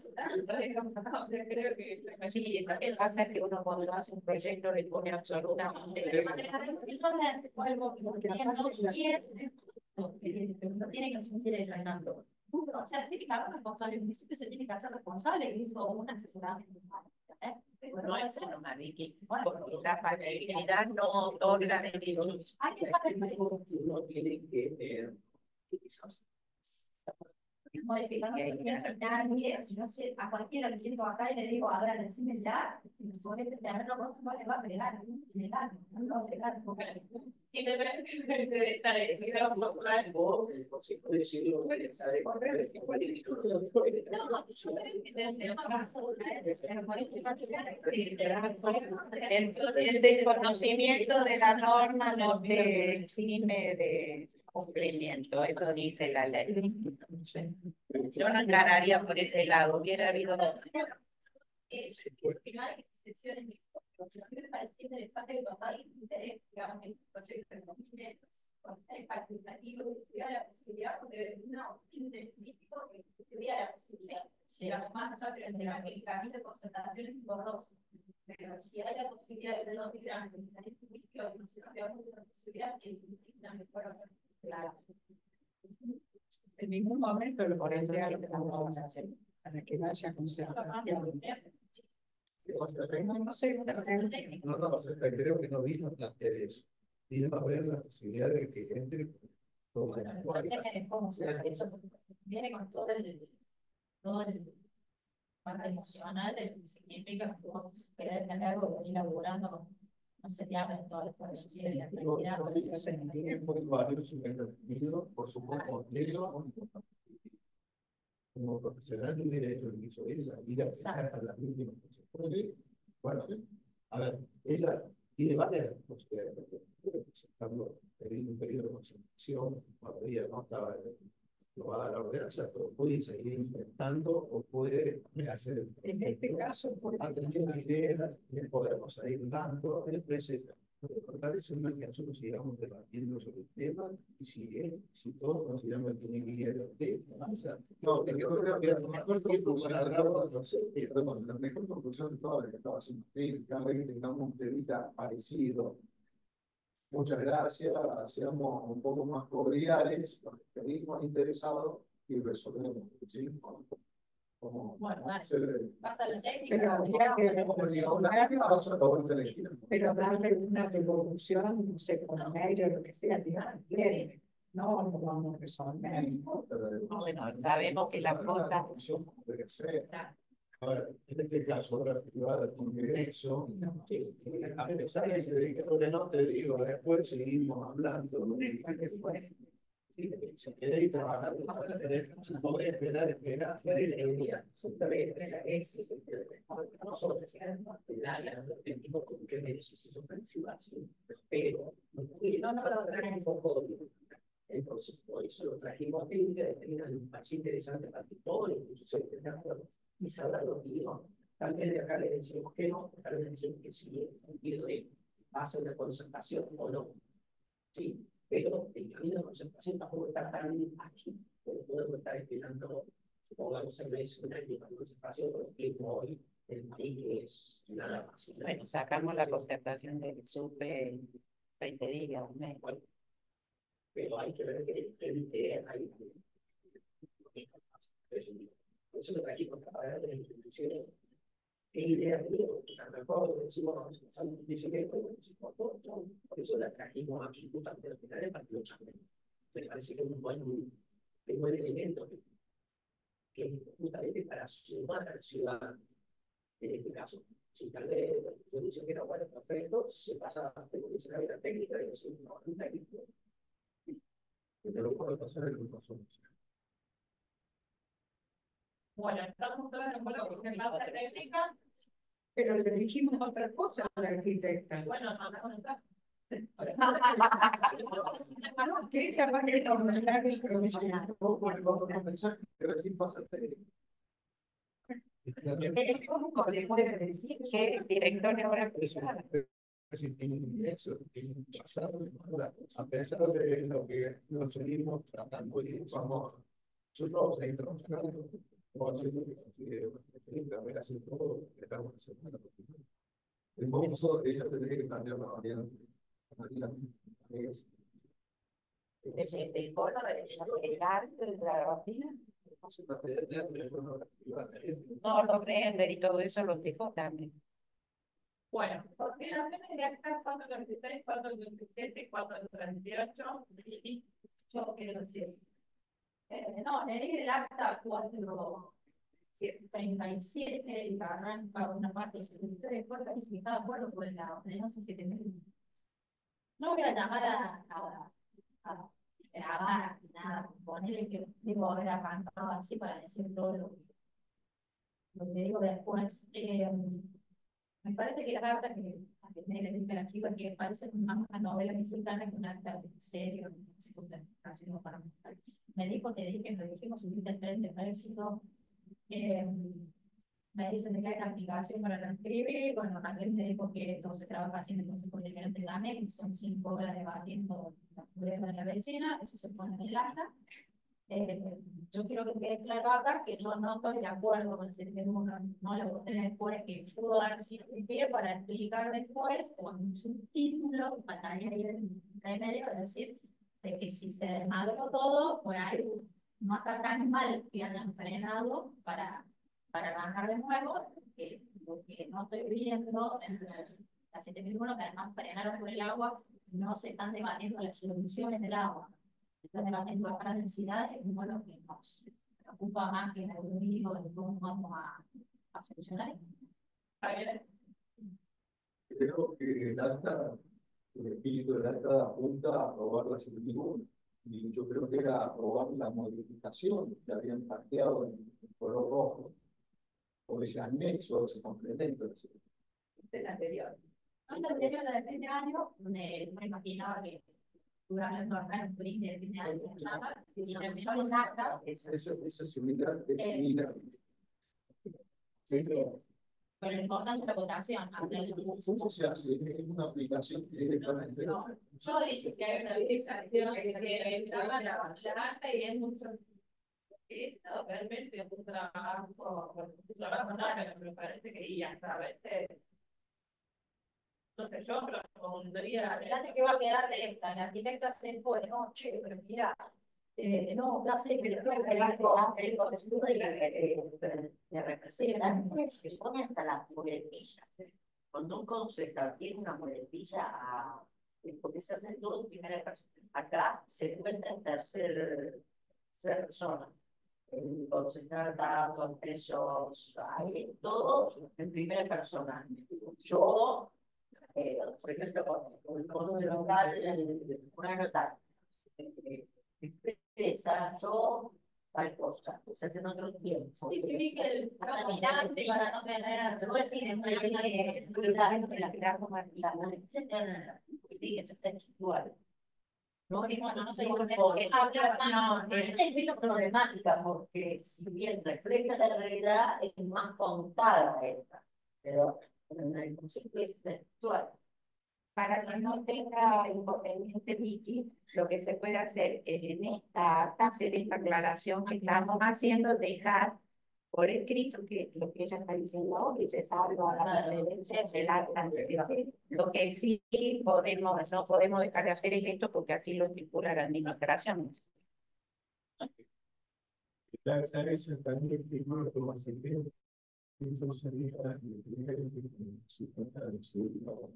Sí, lo que pasa es que uno cuando hace un proyecto le pone absolutamente. No tiene que asumir el ganando. O sea, tiene que haber responsable, el municipio se tiene que hacer responsable que hizo un asesoramiento. No es una Vicky, porque la factibilidad no otorga derechos. Hay que pagar el Uno tiene que eh, quizás modificar, mire, si no sé, a cualquiera le siento acá y le digo, a ver, decime ya, y sobre este terreno no le va a pegar, legal, no le va a pegar. Independientemente de estar en el grado popular, o el Consejo de Ciudad puede saber cuál es el El desconocimiento de la norma no te exime de cumplimiento, eso dice la ley. Yo no encararía por ese lado, hubiera habido. Que no hay excepciones ni cosas. A mí me parece interesante que cuando hay interés, digamos, en el proyecto de los mineros, cuando hay facultativo, que se da la posibilidad, porque no, un político que se diera la posibilidad. Si además nosotros en el camino de concertación es borroso. Pero si hay la posibilidad de los migrantes, que están en político, no se nos da la posibilidad que una mejora. Claro. En ningún momento lo plantea lo que vamos a hacer para que vaya con concertación. No, no sé, No, no, o sea, creo que no vino a plantear eso. Vino a ver la posibilidad de que entre todo el usuario. Eso viene con todo el, todo el parte emocional de lo que significa querer tener algo que ir laburando con, no se te abren todas las profesiones de la actividad. Fue valioso y enriquecido, por supuesto, eso como profesional no hubiera hecho lo que hizo ella, ir a pescar hasta las últimas consecuencias. Bueno, a ver, ella tiene varias posibilidades, puede presentarlo, pedir un pedido de concentración, todavía no estaba aprobada la ordenanza, pero puede seguir intentando o puede hacer. en este caso, por Ha tenido ideas que podemos seguir dando el presente. Me parece mal que nosotros sigamos debatiendo sobre el tema y si, él, si todos consideramos que tiene que ir al tema, o sea, no, yo creo que a lo mejor tiempo para alargarlo, no sé, pero la mejor conclusión de todo lo que estaba haciendo usted, cada vez que tengamos un temita parecido. Muchas gracias, seamos un poco más cordiales, nos pedimos interesados y resolvemos. ¿Sí? Como, Bueno, dale. se, Pasa la técnica. pero habría que pero, pero darle una devolución, no sé, con mail o lo que sea, digamos, bien, no lo vamos a resolver. Bueno, sabemos que la cosa. Ahora, en este caso, la privada tiene derecho, eh, a pesar de que que no te digo, después seguimos hablando. Y, si queréis trabajar, si podés esperar, esperar. Pero no, no lo traen un poco. Entonces, por eso lo trajimos a técnica, determinan un paso interesante para que todos los instituciones estén de acuerdo y sabrán lo que digo. También de acá le decimos que no, acá le decimos que sí, en el sentido de hacer una concertación o no. Sí, pero el camino de concertación tampoco está tan aquí, porque podemos estar esperando, supongamos, seis meses, un año para concertación, por el tiempo hoy, el país que es nada más. Bueno, sacamos la concertación del SUPE veinte días, un mes. Bueno, pero hay que ver qué idea hay. Por eso lo trajimos para ver de las instituciones. ¿Qué idea tiene? A lo mejor decimos, por eso la trajimos aquí justamente al final para que lo chamen. Me parece que es un buen, un buen elemento que es justamente para sumar al ciudadano. En este caso, si tal vez yo dice que era bueno, perfecto, se pasa a la técnica, de no, un técnico, Pero lo puedo pasar el grupo solución. Bueno, estamos todos de acuerdo con la otra técnica. Pero le dijimos otra cosa a la arquitecta. Bueno, no, no, no, no. ¿Qué capaz que no me la de profesional? Pero sí pasa técnico. ¿Cómo le puede decir que el director de obra privada? Si tiene un ingreso, tiene un pasado, a pesar de lo que nos seguimos tratando y vamos, nosotros entramos o haciendo lo que considero preferible, a ver, hacer todo lo que estamos haciendo. De modo, ella tendría que cambiar la variante. ¿Te importa el arte de la grafía? No, los render y todo eso los dejó también. Bueno, coordinaciones de actas cuatrocientos veintiséis, cuatrocientos veintisiete, cuatrocientos treinta y ocho, y Yo quiero decir, eh, no, leí el acta cuatro treinta y siete y arranca una parte de setenta y tres, cuatro, y si está de acuerdo con la ordenanza siete mil. No voy a llamar a, a, a grabar, nada, ponerle que debo haber arrancado así para decir todo lo que, lo que digo después. Eh, me parece que la carta que, que me le dije a la chica que parece más una novela mexicana que un acta serio, no sé cómo la para me dijo, te dije que nos dijimos subirte al tren de México. Eh, me dicen que hay una aplicación para transcribir. Bueno, alguien me dijo que todo se trabaja haciendo el Consejo Deliberante de la M E C, son cinco horas debatiendo los problemas de la vecina, eso se pone en el acta. Eh, yo quiero que quede claro acá que yo no estoy de acuerdo con el setenta y uno, no lo voté después, que pudo dar un pie para explicar después con un subtítulo, pantalla y en medio, es decir, de que si se desmadró todo, por ahí no está tan mal que hayan frenado para, para arrancar de nuevo, que lo que no estoy viendo en la setenta y uno, que además frenaron por el agua, no se están debatiendo las soluciones del agua. Están debatiendo las densidades, es lo que nos preocupa más que el algoritmo de cómo vamos a, a solucionar. Creo que el acta, el espíritu del acta apunta a aprobar la setenta y uno. Y yo creo que era aprobar la modificación que habían planteado en el color rojo, o ese anexo, o ese complemento. El anterior. No, el anterior, la de fin de año, me, me imaginaba que durante el normal, un print de fin de año, y revisó un acta. Eso es similar, es similar. Sí, sí. Pero lo importante es la votación. Eso se hace, es una aplicación directamente. no, yo dije que hay una verificación que entraba la acta y es mucho. Esto realmente es un trabajo, un trabajo no, pero me parece que ya hasta a veces, no sé yo, pero como diría. Adelante que va a quedar de esta, la arquitecta se fue, no, che, pero mira, eh, no, ya sé que creo que el arco hace el concepto de representar, se pone hasta la muletilla. Cuando un concepto tiene una muletilla, porque se hace todo en primera persona. Acá se cuenta en tercer persona. El concentrata, con pesos, hay todo en primera persona. Yo, eh, por ejemplo, con el cono de local, una nota expresa yo tal cosa, se hace en otro tiempo. Sí, sí, vi que el caminante para no tener, te voy a decir, en vez de cuidar de la crear como etcétera, y que se está igual. No, y bueno, no sé por qué, porque habla, no, es menos problemática, porque si bien refleja la realidad, es más contada esta, pero en el concepto es textual. Para que no tenga inconveniente Vicky, lo que se puede hacer es en esta acta, hacer esta aclaración que estamos haciendo, dejar por escrito que lo que ella está diciendo hoy se salva la referencia del acta anterior. Lo que sí podemos, no podemos dejar de hacer es esto porque así lo estipula la administración. La acta es también el primero que va a ser entonces sería su cuenta de su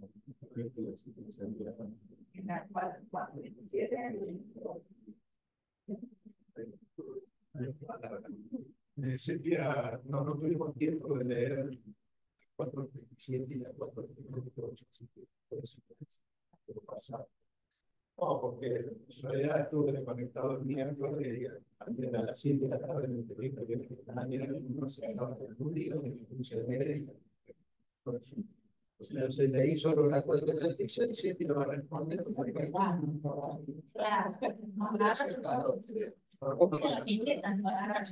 Sepia, no, no tuvimos tiempo de leer cuatro veintisiete y la cuatro veintiocho, así que por eso lo pasado. No, porque en realidad estuve desconectado el miércoles y también a las siete de la tarde me enteré que había que nadie no se acaba de reunir, ni funcioné. Entonces leí solo la cuatro treinta y seis y no va a responder porque Claro. No, claro. La etiqueta, no agarrar.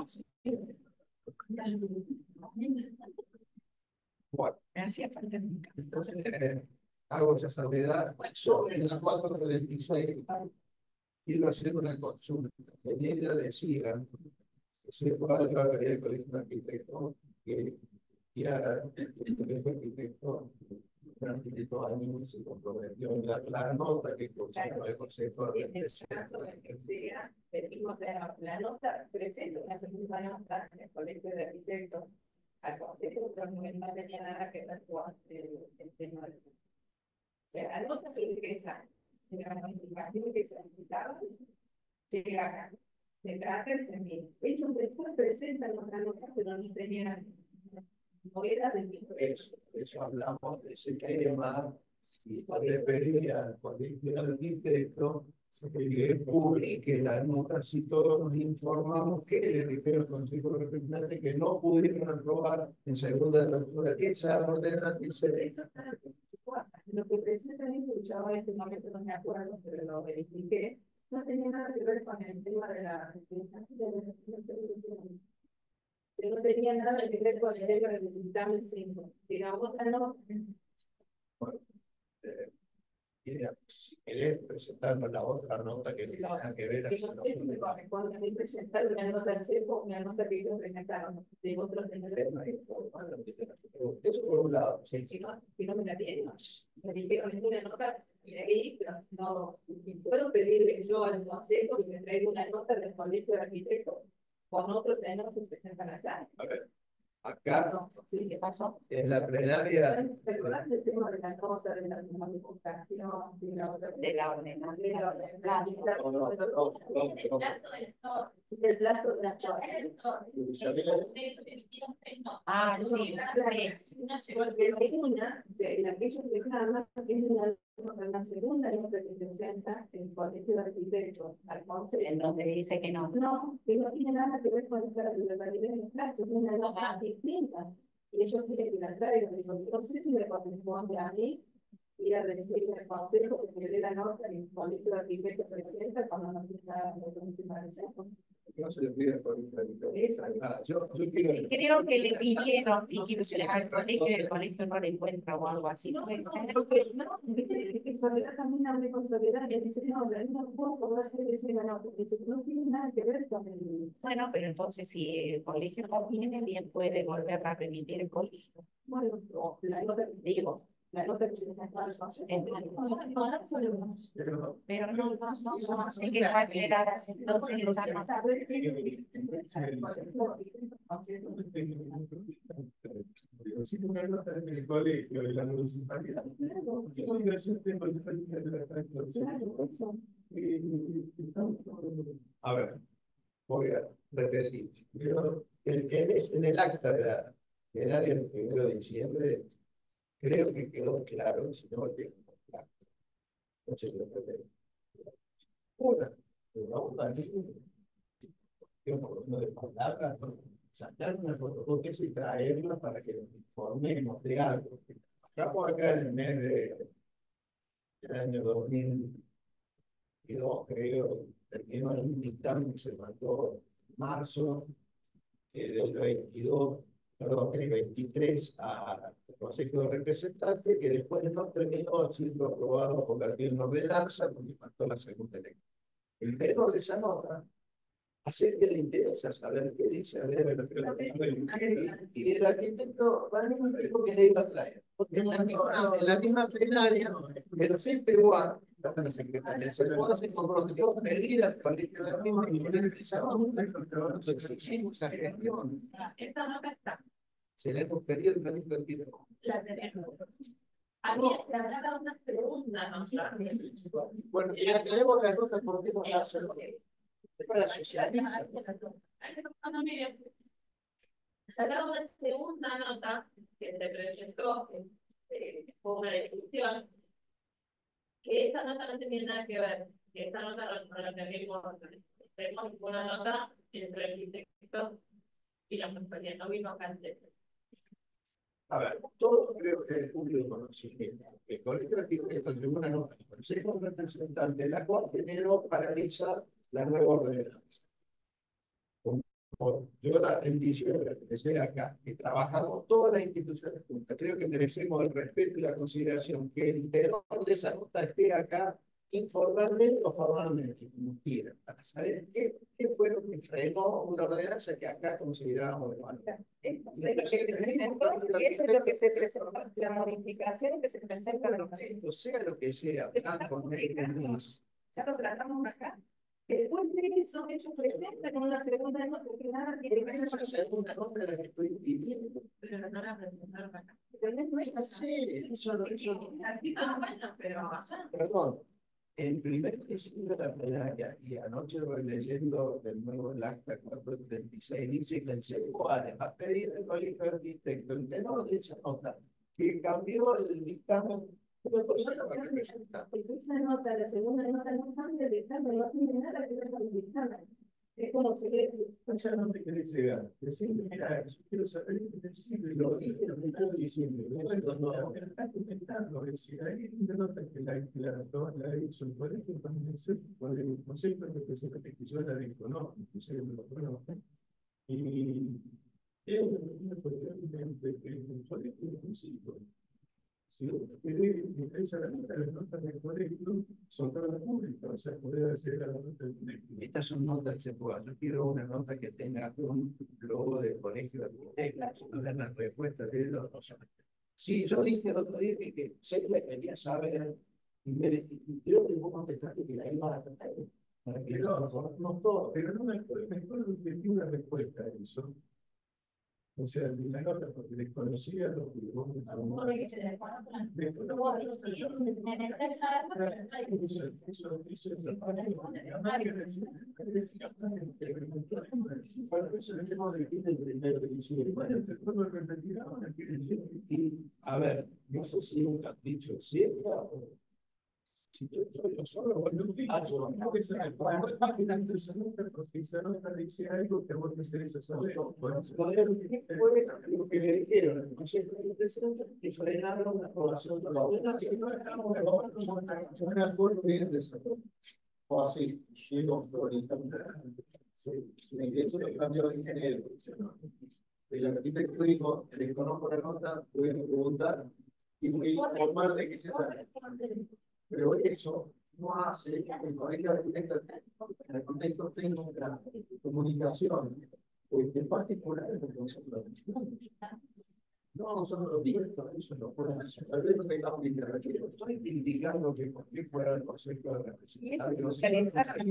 bueno, Me hacía falta nunca. entonces eh, hago esa salvedad sobre la cuatro treinta y seis. Quiero hacer una consulta. En ella decía que se puede hablar del colegio de arquitectos que ya el colegio de arquitectos un arquitecto años se comprometió en dar la nota que consiguió el consejo de En el caso de que sea, pedimos la, la nota, presenta una segunda nota en el colegio de arquitectos al consejo, pero no, no tenía nada que ver con el, el tema de. O sea, la nota que ingresa de la notificación que solicitaban, llega acá, se trata y se mira. Ellos después presentan otra nota, pero no tenían, no era del mismo. eso. Eso hablamos de ese tema y yo le pedí al colegio de arquitectos que publique la nota si todos nos informamos que le dijeron al consejo representante que no pudieron aprobar en segunda lectura esa ordenanza que se Lo que presentan ellos, yo en este momento no me acuerdo, pero lo verifiqué, no tenía nada que ver con el tema de la que no tenía nada que ver con el tema del dictamen cinco, sino otra no. Mira, si querés presentarnos la otra nota que tenga que ver Que así, no sé si me corresponde a mí presentar una nota del CEPO, una nota que ellos presentaron de otros temas. eso por un lado, sí, Si sí. no, si no me la tienen, me dijeron en una nota y ahí, pero no, y puedo pedirle yo al consejo que me traiga una nota del colegio de arquitectos con otros temas que presentan allá. A ver, acá No, sí, ¿qué pasó? en la plenaria, ¿Te acordás del tema de la nota, de la modificación, de la otra, De la ordenanza. de la ordenanza, El plazo del store. del plazo de la Ah, sí. No llegó el Porque hay una, de la que ellos reclaman, que es una, la segunda nota que presenta el colegio de arquitectos al consejo. En donde dice que no. No, que no tiene nada que ver con esta rivalidad de clases, es una nota distinta. Y ellos quieren que la traigan. Digo, no sé si me corresponde a mí ir a decirle al consejo que me dé la nota y el colegio de arquitectos presenta cuando no tiene nada que ver con este consejo. no se le pide por nada. Yo, yo quiero. Creo que le pidieron y que se al colegio y el colegio no le encuentra o algo así. No, ¿No? no, porque no, que Soledad también hablé con Soledad y dice, no, no puedo poder decir la nota, dice, no tiene nada que ver con el. Bueno, pero entonces si el colegio no tiene, bien puede volver a remitir el colegio. Bueno, o la nota que digo, la nota que se sacó al consejo. Pero, Pero no, no, no, no sé qué va a esperar entonces los años. si una nota en el colegio de la municipalidad, ¿qué obligación tengo de salir de la transacción? A ver, voy a repetir. Pero en, en, en el acta de la, del área del primero de diciembre, creo que quedó claro, si no quedó claro. No sé lo que una, una urbanismo, yo por uno de palabras, sacar una fotocopia y traerla para que nos informemos de algo. Estamos acá en el mes de el año dos mil dos, creo, terminó un dictamen que se mandó en marzo eh, del veintidós, perdón, el veintitrés al Consejo de Representantes, que después no terminó siendo aprobado, convertido en ordenanza, porque faltó la segunda lectura. El tenor de esa nota hace que le interesa saber qué dice, a ver, y, y el arquitecto va a dijo que le iba a traer. Porque en la misma, en la misma plenaria, el C P U A, la secretaria, el C P U A se comprometió a pedir al colegio de mismo y poder esa nota. Entonces exigimos esa gestión. Esta nota está. Se le hemos pedido al colegio de arquitectos. La tenemos. Había que hablar una segunda nota. Bueno, si la tenemos la nota, ¿por qué no la hacemos? Para socializar. No, mire, sacamos una segunda nota que se presentó, que fue una discusión, que esta nota no tenía nada que ver, que esta nota no la tenemos, tenemos una nota entre el arquitecto y la municipalidad, no vino acá antes. A ver, todo creo que es público conocimiento. El Colegio de Arquitectos de una nota del Consejo Representante, la cual generó paralizar la nueva ordenanza. Como yo la, en diciembre empecé acá, y trabajamos todas las instituciones juntas. Creo que merecemos el respeto y la consideración que el tenor de esa nota esté acá informalmente o formalmente, como quieran, para saber qué, qué fue lo que frenó una ordenanza que acá considerábamos de manera. Eso es lo que se presenta, la modificación que se presenta de los Esto sea lo que sea, blanco, negro, gris. ya lo tratamos acá. Después de eso, ellos presentan una segunda nota que nada tiene que ver Esa es la segunda nota de la que estoy pidiendo. Pero no la presentaron acá. Pero no es Ya nuestra. sé, eso, eso, Así, ah, bueno, pero allá. perdón. El primer diciembre de la plenaria y anoche releyendo de nuevo el acta cuatrocientos treinta y seis, dice que el C E P U A le va a pedir al Colegio de Arquitectos el tenor de esa nota que cambió el dictamen de la persona que representa. Porque esa nota, la segunda nota, no cambia el dictamen, no tiene nada que ver con el dictamen. Es como se ve. Ya no te querés llegar. Decime, mira, yo quiero saber qué decirle. Lo dije el primero de diciembre. Bueno, no, está comentando. Es decir, hay una nota que la, la, la hizo el colegio también por el concepto de que se yo la desconozco, inclusive me lo conozco. Y es una cuestión del colegio de músicos. Si uno quiere esa la nota, las notas del colegio son todas públicas, o sea, poder hacer la nota del colegio. Estas son notas que se puedan. Yo quiero una nota que tenga un logo del colegio de arquitectos, a ver las respuestas de ellos. No son. Sí, yo dije el otro día que, que siempre quería saber, y, me, y creo que vos contestaste que la iba a traer, para que no, no, no todo. Pero no me acuerdo, me acuerdo que di una respuesta a eso. O sea, la nota porque desconocía lo que vos me a ver, no sé si un capricho es cierto. Si yo soy yo solo, bueno, no que sea el cuadro, esa nota, porque esa nota dice algo que a vos te interesa saber. ¿Qué fue lo que le dijeron? Entonces, que frenaron la aprobación de la ordenanza. Yo me acuerdo bien de eso. O así, llego por internet. Me ingreso el cambio de ingeniero. El arquitecto dijo, le conozco la nota, voy a preguntar y voy a informar de qué se trata. Pero eso no hace que el colegio de arquitectos, el arquitecto tenga una comunicación, porque en particular es el concepto de la no, nosotros los directos, eso no pueden hacer. Tal vez no tengamos intervención. Estoy criticando que por qué fuera el concepto de representación.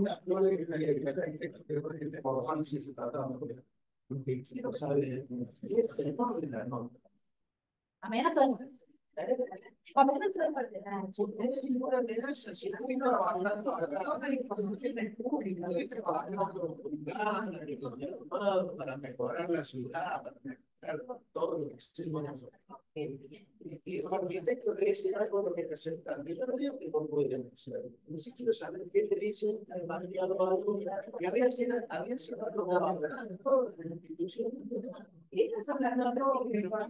Lo que quiero saber es el tenor de la nota. A menos a menos No hay ninguna amenaza, si estoy trabajando acá, estoy trabajando con ganas, entusiasmado para mejorar la ciudad, para mejorar todo lo que hacemos nosotros. Y el arquitecto le dice algo a los representantes. Yo no digo que no pueden hacer. Ni siquiera quiero saber qué le dicen al variado algo que había sido había sido aprobado en todas las instituciones. Y esas son las notas que son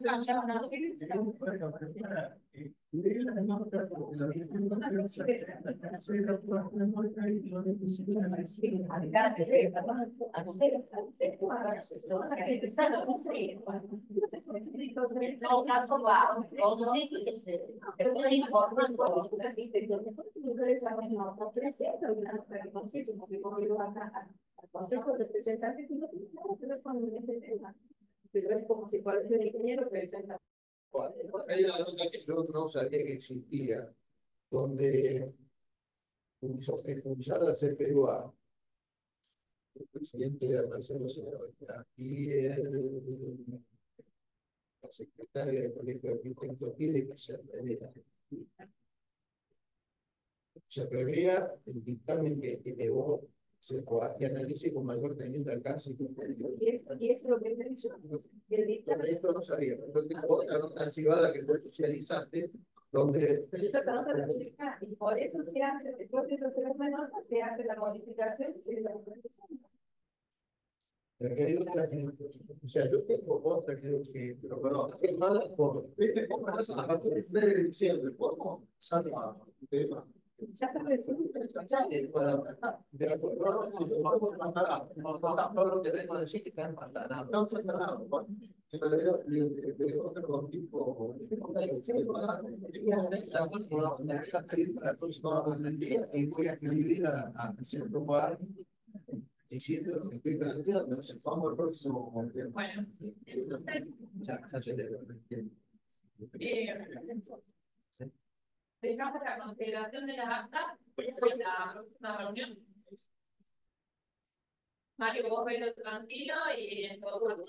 consejo representante que no tiene nada que ver con este tema. Pero es como si el colegio de ingenieros presenta. Hay una nota que yo no sabía que existía, donde expulsada C P U A, el presidente era Marcelo Segovia, y el, la secretaria del colegio de arquitectos pide que se revea. Se revea el dictamen que elevó C P U A y analice con mayor teniente alcance. Y eso, y eso es lo que te dicho. El dictamen. Esto no sabía, pero tengo otra nota archivada que fue socializaste, donde Pero esa nota la publica, y por eso se hace, después de esa segunda nota, se hace la modificación y se la modificación. Porque hay otra, o sea, yo tengo otra, creo que, pero bueno, firmada por, ¿viste cómo es a partir de diciembre? ¿Cómo sale el tema? Ya está resuelto. Ya, eh, bueno, de acuerdo, si lo vamos a mandar, no, no, no lo que vengo a decir que está empantanado. No está empantanado, bueno, pero le digo, le digo, otro tipo, me voy a pedir para el próximo orden del día y voy a escribir a, a cierto lugar diciendo lo que estoy planteando, entonces vamos al próximo. Bueno, entonces, Ya, ya te digo. eh, dejamos la consideración de las actas en la próxima reunión. Mario, vos velo tranquilo y en todo Cuando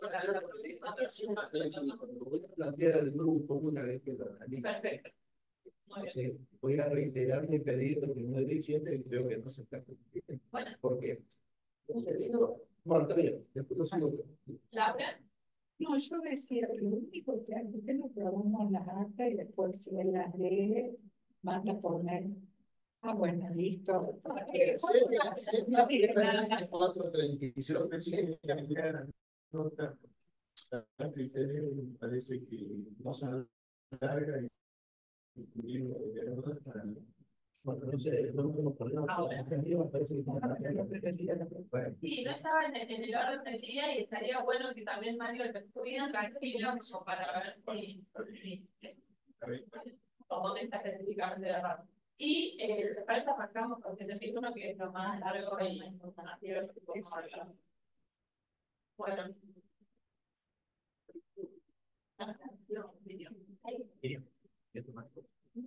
voy a plantear el grupo una vez que lo analice. Perfecto. Muy bien. Entonces, voy a reiterar mi pedido el primero de diciembre y creo que no se está cumpliendo. Bueno, Porque un pedido, bueno, está bien, después lo sigo. Laura, No, yo decía, lo único que aquí que nos probamos las actas y después si él las lee, manda por mail. Ah, bueno, listo. Eh, sería- sería cuatro treinta y cero, sería la nota. El criterio me parece que no se larga y y, eh, para- bueno, no sé, no tengo problema. Ahora. Me parece que está- Bueno, sí, no estaba en el, en el orden del día y estaría bueno que también Mario lo estuviera tranquilo como para ver si, si, a ver, o dónde está específicamente la rama. Y eh, para eso arrancamos con el uno que es lo más largo y más informativo que podemos hablar. Bueno. Miriam, ya tomaste.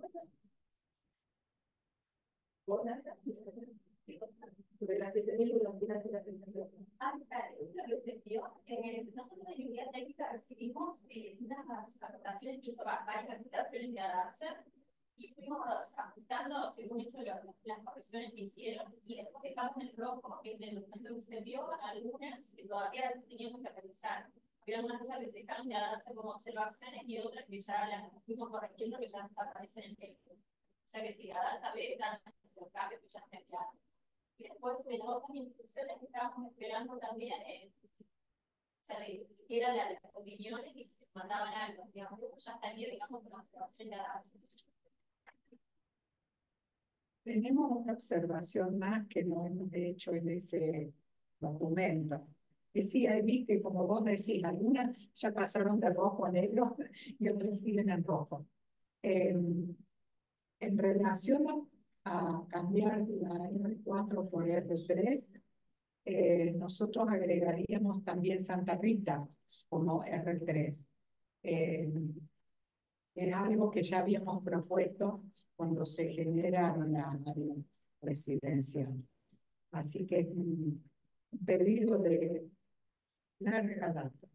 Sobre las siete mil universidades de la presentación. Ah, lo que se vio, eh, nosotros en Unidad Técnica recibimos eh, unas aportaciones que hizo varias aplicaciones de ADASA y fuimos ajustando según eso lo- las correcciones que hicieron y después dejamos en rojo en el documento que se vio algunas que todavía teníamos que revisar. Había algunas cosas que se dejaron de ADASA como observaciones y otras que ya las fuimos corrigiendo que ya aparecen en el texto. O sea que si ADASA ve, están los cambios que ya están enviados. Y después de las otras instrucciones que estábamos esperando también, eh, se requieran las opiniones y se mandaban algo, digamos, que ya estaría, digamos, con la observación de la Tenemos una observación más que no hemos hecho en ese documento. Que sí, ahí vi que, como vos decís, algunas ya pasaron de rojo a negro y otras siguen en rojo. Eh, en relación a cambiar la R cuatro por R tres, eh, nosotros agregaríamos también Santa Rita como R tres. Eh, es algo que ya habíamos propuesto cuando se genera la, la residencia. Así que es un pedido de larga data.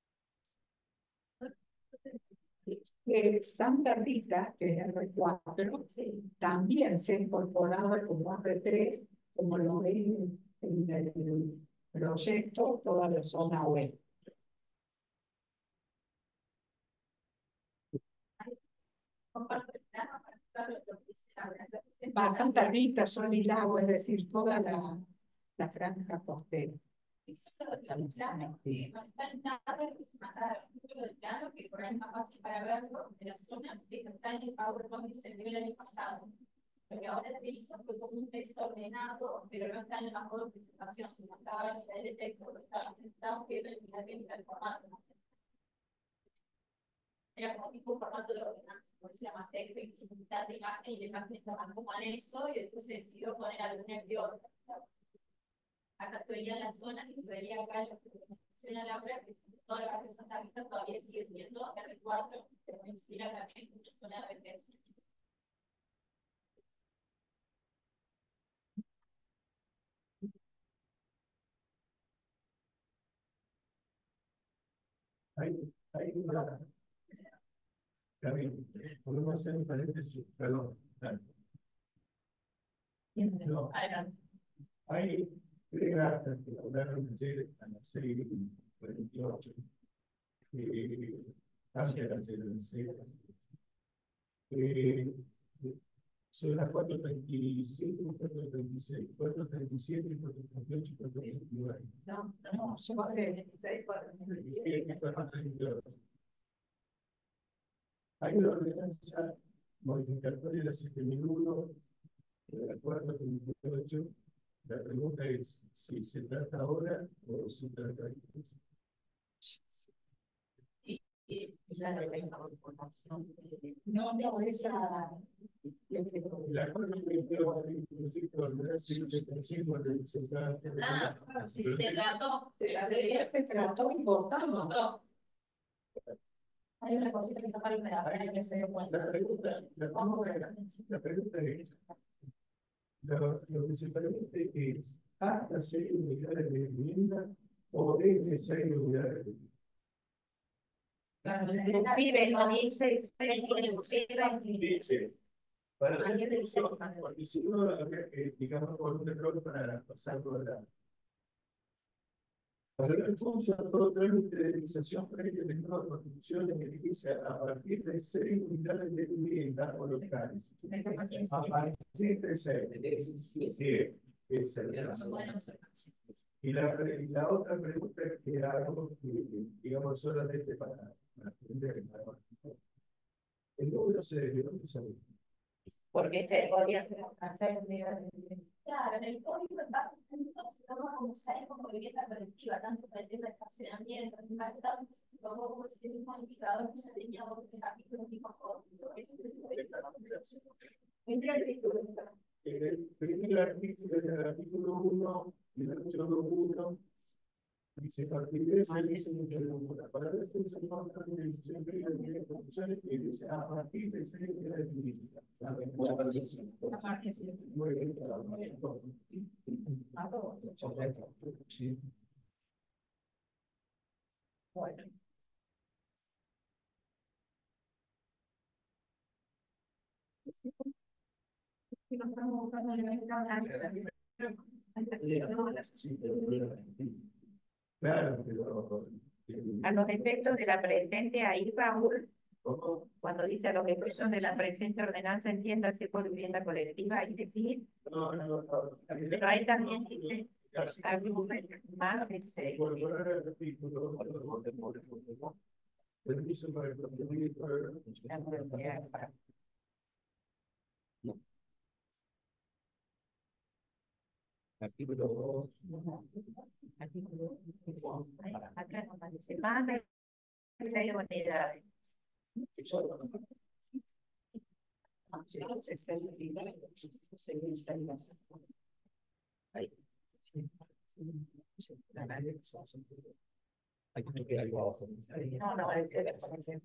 Eh, Santa Rita, que es R cuatro, también se ha incorporado como R tres, como lo ven en el proyecto, toda la zona web. Va Santa Rita, Sol y Lago, es decir, toda la, la franja costera. Eso es lo que anunciamos, que no está en nada que se manda un número de plano que por ahí es más fácil para verlo de las zonas que no están en el PowerPoint que se dio el año pasado. Lo que ahora se hizo fue como un texto ordenado, pero no está en el modo de presentación, sino estaba en el nivel de texto, que estaba presentado, que era el nivel técnico del formato. Era como tipo un formato de ordenanza, por eso se llama texto y simultáneo de imagen, y la imagen estaba como anexo, y después se decidió poner alguna de otra. Acá se veía la zona y se veía acá en la presentación a la obra, que toda la parte de Santa Rita todavía sigue siendo R cuatro, pero coincide también con una zona de R tres. Hay, hay una. Gaby, podemos hacer un paréntesis, perdón. No, adelante. hay tres actas que hablaron ayer a las seis y cuarenta y ocho. Eh, hacia las seis. Eh, Son las cuatro treinta y cinco, cuatro treinta y seis, cuatro treinta y siete, cuatro treinta y ocho, cuatro treinta y nueve. No, no, son cuatro veintiséis, cuatro veintisiete. cuatro treinta y ocho. Hay una ordenanza modificatoria de la siete mil uno, de la cuatro treinta y ocho. La pregunta es si se trata ahora o se trata después. Y la de la información. No, no, esa. La cuatro treinta y ocho es un proyecto de ordenanza que se consigue de se trata. Ah, sí, se trató. Se la de se trató importando. Hay una cosita que está para la que se dio cuenta. La pregunta, la pregunta, la pregunta es, lo, lo que se permite es hasta seis unidades de vivienda o desde seis unidades de vivienda. Vive, no dice, Dice, para la discusión, porque si no, habría que, digamos, por un error para pasar por la. Para el recurso a todo trámite de realización previa de nueva construcción de edificio a partir de seis unidades de vivienda o locales. A partir de seis. Sí, esa es la. Y la, y la otra pregunta que hago, digamos, solamente para, para aprender. El número se ¿de dónde sale? porque se podía hacer un nivel de. Claro, en el código está como seis como vivienda colectiva, tanto para el tema de estacionamiento, como como ese mismo indicador que ya teníamos en el capítulo mismo código. En el primer artículo del artículo uno, el artículo uno, dice partir de ese para ver si se encuentra en la decisión de conclusiones que dice a partir de ese de la definitiva. Muy bien, Bueno. Si nos estamos buscando elementos claro, pero A los efectos de la presente, ahí Raúl, cuando dice a los efectos de la presente ordenanza, entiéndase por vivienda colectiva, hay que decir, no, no, no, pero ahí también dice, algo más dice, permiso para el procedimiento. Artículo dos. acá no dice más de seis unidades. Ahí. Hay que tocar algo abajo. No, no, es que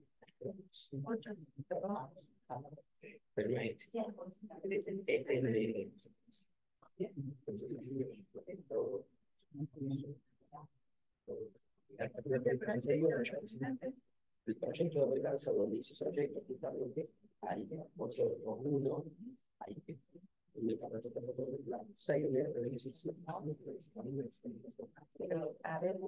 Permanente. El proyecto de ordenanza donde dice proyecto justamente hay otro uno, hay seis de realización. pero a ver,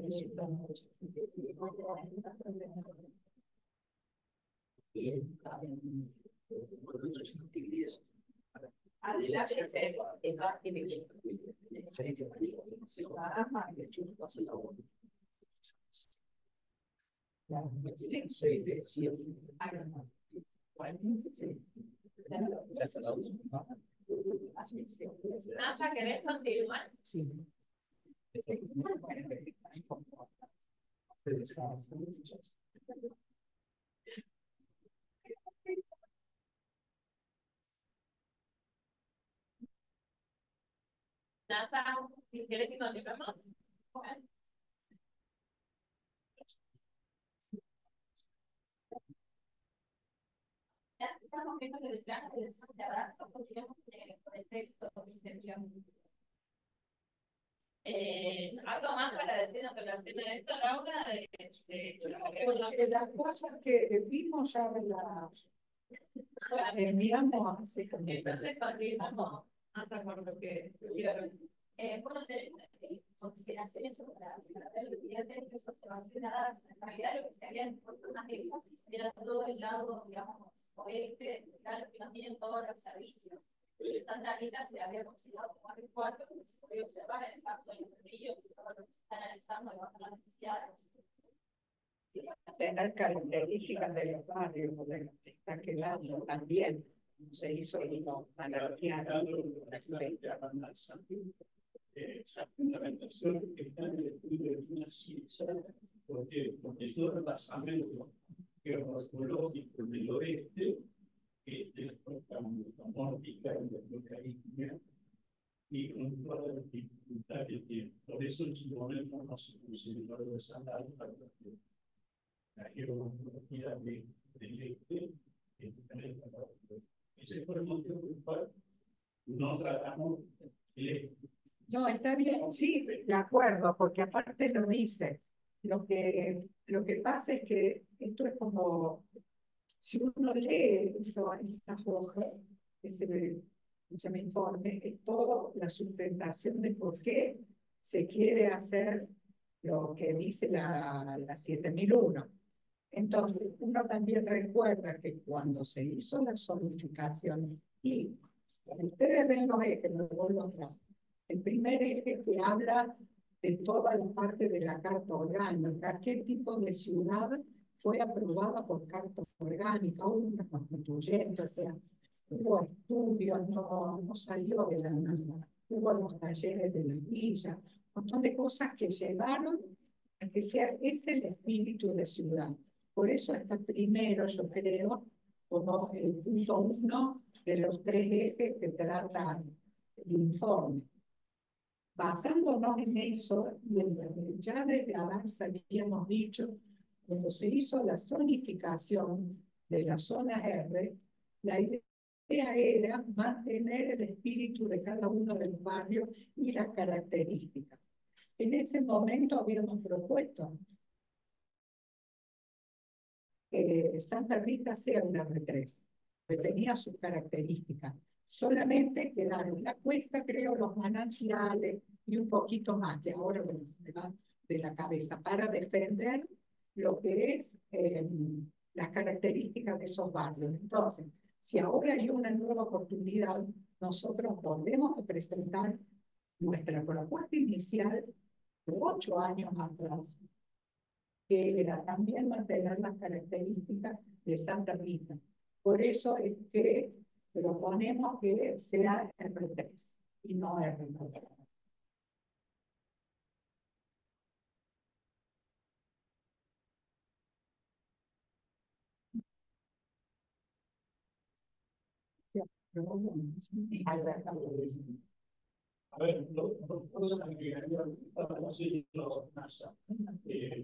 Nacha, ¿querés continuar? Sí. Nacha, si quieres que continuemos. Bueno. Ya estamos viendo el plano de de abrazo, continuamos con el texto de inserción. Eh, algo más para decir en relación a esto, Laura, de, de, de las cosas que vimos ya de la enviamos así como entonces continuamos hasta por lo que tuvieron. Eh, bueno, tenemos consideraciones sobre la evidentemente eso se va a hacer nada, en realidad lo que se había en puerto más de era todo el lado, digamos, oeste, claro, que no tienen todos los servicios. Santa Rita se había considerado como el cuatro, como se puede observar en el caso del río, que todo lo que se está analizando y bajo las necesidades. Tener características de los barrios, de los que está quedando también. Se hizo una analogía. Exactamente, solo que está en el estudio de una ciencia, porque, porque todo el basamento geomorfológico del oeste, que es la nórdica y la caribeña, y con toda la dificultad que tiene. Por eso en su momento no se consideró desarrollo para la geomorfología del este, ese fue el motivo por el cual no tratamos el este. No, está bien, sí, de acuerdo, porque aparte lo dice. Lo que, lo que pasa es que esto es como, si uno lee eso, esa hoja, ese, ese informe, es toda la sustentación de por qué se quiere hacer lo que dice la, la siete mil uno. Entonces, uno también recuerda que cuando se hizo la zonificación, y ustedes ven los ejes, me vuelvo atrás. El primer eje que habla de toda la parte de la carta orgánica, qué tipo de ciudad fue aprobada por carta orgánica, hubo una constituyente, o sea, hubo estudios, no, no salió de la nada, hubo los talleres de la villa, un montón de cosas que llevaron a que sea ese el espíritu de ciudad. Por eso está primero, yo creo, como el punto uno de los tres ejes que trata el informe. Basándonos en eso, y en, ya desde Avanza habíamos dicho, cuando se hizo la zonificación de la zona R, la idea era mantener el espíritu de cada uno de los barrios y las características. En ese momento habíamos propuesto que Santa Rita sea una R tres, que tenía sus características. Solamente quedaron la cuesta, creo, los manantiales y un poquito más, que ahora bueno, se me va de la cabeza, para defender lo que es eh, las características de esos barrios. Entonces, si ahora hay una nueva oportunidad, nosotros volvemos a presentar nuestra propuesta inicial de ocho años atrás, que era también mantener las características de Santa Rita. Por eso es que proponemos que sea R tres y no R cuatro. A ver, dos cosas que quería decir NASA. Eh,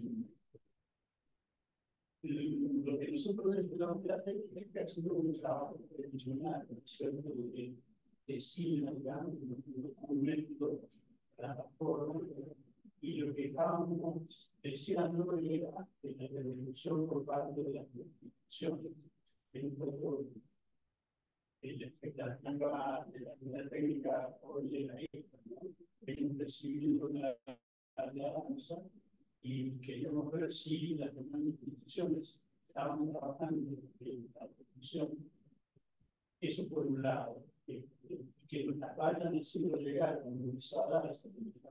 lo que nosotros esperamos de la técnica es un trabajo profesional, ¿cierto? De decir, digamos, un documento, la forma, y lo que estábamos deseando era de la evolución por parte de las instituciones, un poco la expectativa de la, de la técnica hoy de la época, hemos recibido una alianza y queríamos ver si las demás instituciones estaban trabajando en la producción. Eso por un lado, que, que nos vayan haciendo llegar organizadas,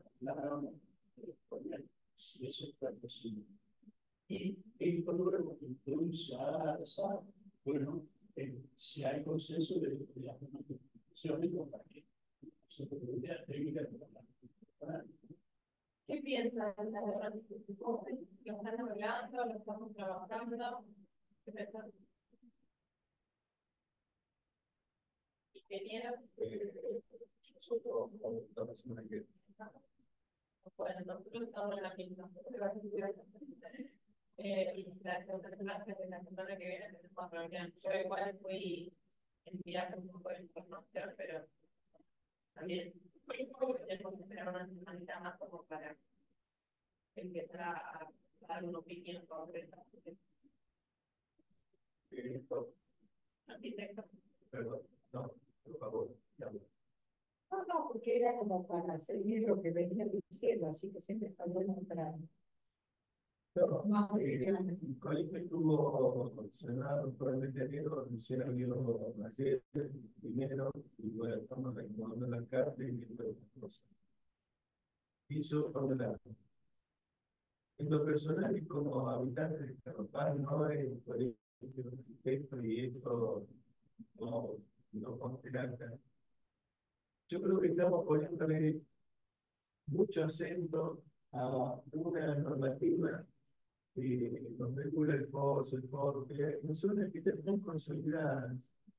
si eso fue posible. Y el problema que introduce a esa, bueno, eh, si hay consenso de, de las demás instituciones, para que nosotros la técnica para ¿Qué piensan de las demás instituciones? ¿Lo están hablando? ¿Lo estamos trabajando? ¿Qué piensan? ¿Ingenieros? Nosotros la semana que Bueno, nosotros estamos en la misma. Eh, las personas de la semana que viene tenemos reunión. Yo igual fui enviar un poco de información, pero también tenemos que esperar una semanita más como para empezar a, a dar una opinión concreta. eh, Arquitecto. perdón, no, por favor, ya. No, no, porque era como para seguir lo que venía diciendo, así que siempre está bueno para No, más eh, opiniones. el colegio estuvo cerrado por el enero, recién abrió ayer primero, y bueno, estamos recomendando la carta y viendo otras cosas. Y eso por un lado. En lo personal y como habitante de Carropal, no es por esto y esto no, no considerar. Yo creo que estamos poniéndole mucho acento a una normativa que nos regula el pozo, el foro, que no son arquitecturas consolidadas.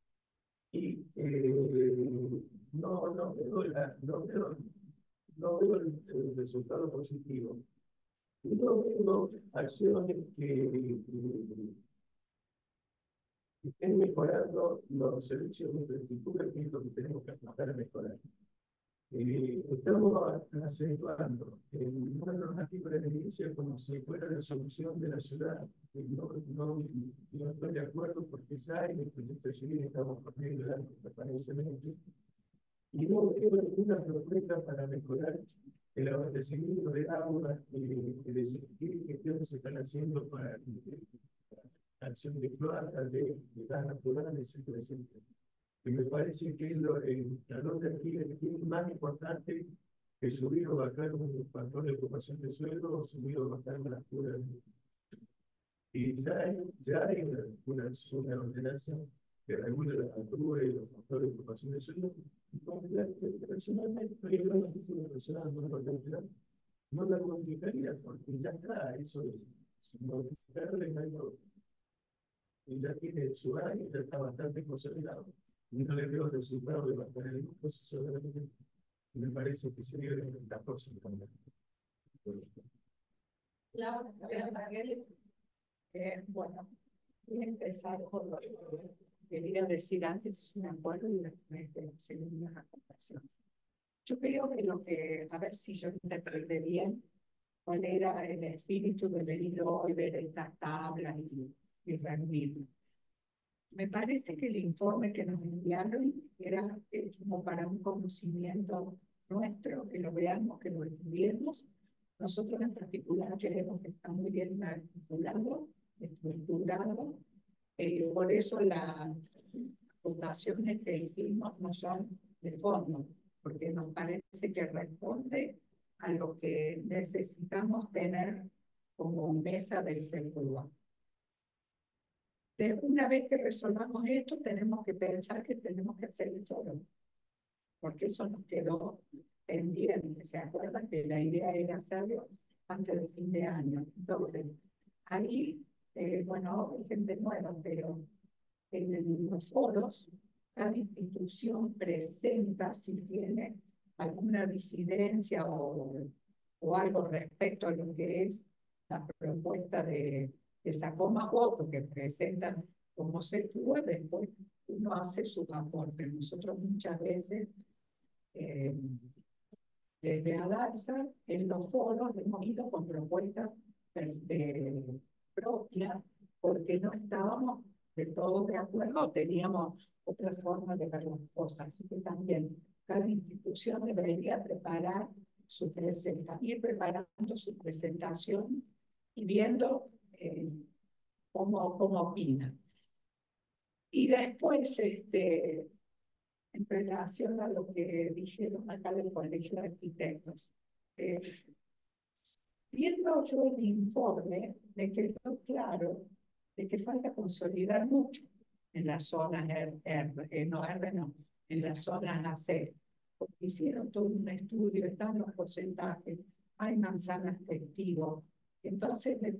Y eh, no, no veo, la, no veo, no veo el, el resultado positivo. Y no veo acciones que, que estén mejorando los servicios de infraestructura, que es lo que tenemos que tratar de mejorar. Eh, estamos acentuando en una normativa de edilicia como si fuera la solución de la ciudad. Eh, no, no, no estoy de acuerdo porque ya en el proyecto civil estamos poniendo el arco permanentemente y no veo ninguna propuesta para mejorar el abastecimiento de agua, eh, de qué gestiones se están haciendo para acción de cloacas, de, de gas natural, etcétera, etcétera. Y me parece que es lo, el talón de Aquiles que es más importante que subir o bajar un factor de ocupación de suelo o subir o bajar una altura. Y ya hay, ya hay una, una, una ordenanza que regula la altura y los factores de ocupación de suelo. Personalmente, estoy hablando de una persona no lo no la modificaría porque ya está, eso es modificarle algo y ya tiene su área, ya está bastante consolidado. Y no le veo el resultado de bajar el proceso de la ley. Me parece que sería la próxima también. Laura, eh, bueno, voy a empezar por lo que quería decir antes, si me acuerdo, y después de hacer una acotación. Yo creo que lo que, a ver si yo interpreté bien, cuál era el espíritu de venir hoy, ver estas tablas y, y reunirlo. Me parece que el informe que nos enviaron era eh, como para un conocimiento nuestro, que lo veamos, que lo estudiemos. Nosotros en particular queremos que está muy bien articulado, estructurado. Eh, por eso las votaciones que hicimos no son de fondo, porque nos parece que responde a lo que necesitamos tener como mesa del sector. Una vez que resolvamos esto, tenemos que pensar que tenemos que hacer el foro, porque eso nos quedó pendiente. ¿Se acuerdan que la idea era hacerlo antes del fin de año? Entonces, ahí, eh, bueno, hay gente nueva, pero en los foros, cada institución presenta si tiene alguna disidencia o, o algo respecto a lo que es la propuesta de que sacó más votos, que presentan como se tuvo, después uno hace su aporte. Nosotros muchas veces, eh, desde Adarsa, en los foros hemos ido con propuestas de, de, propias, porque no estábamos de todo de acuerdo, teníamos otras formas de ver las cosas. Así que también cada institución debería preparar su presentación, ir preparando su presentación y viendo eh, cómo, cómo opinan. Y después, este, en relación a lo que dijeron acá del Colegio de Arquitectos, eh, viendo yo el informe, me quedó claro de que falta consolidar mucho en las zonas R, R, eh, no R, no, en las zonas A C, porque hicieron todo un estudio, están los porcentajes, hay manzanas testigos. Entonces, me,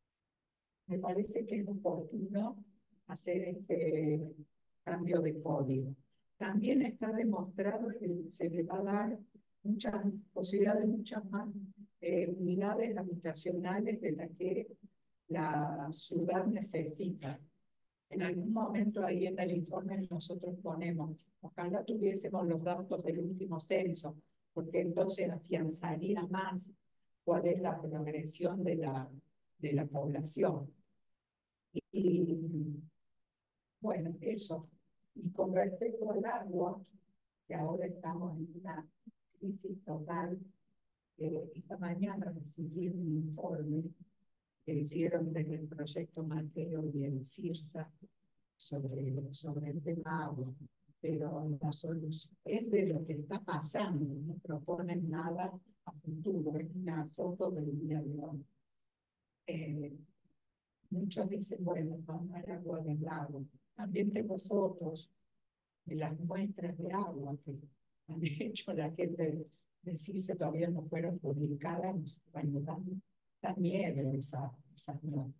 me parece que es oportuno hacer este cambio de código. También está demostrado que se le va a dar muchas posibilidades, muchas más eh, unidades habitacionales de las que la ciudad necesita. En algún momento ahí en el informe nosotros ponemos, ojalá tuviésemos los datos del último censo, porque entonces afianzaría más cuál es la progresión de la, de la población. Y, y bueno, eso. Y con respecto al agua, que ahora estamos en una crisis total. Eh, esta mañana recibí un informe que hicieron desde el proyecto Mateo y el CIRSA sobre, sobre el tema agua, pero la solución es de lo que está pasando, no proponen nada a futuro, es una foto del día de hoy. Eh, muchos dicen, bueno, tomar agua del lago. También tengo fotos de las muestras de agua que han hecho la gente del CIRSA, todavía no fueron publicadas, bueno, dan, dan miedo esas esa notas.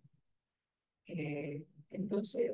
Eh, entonces,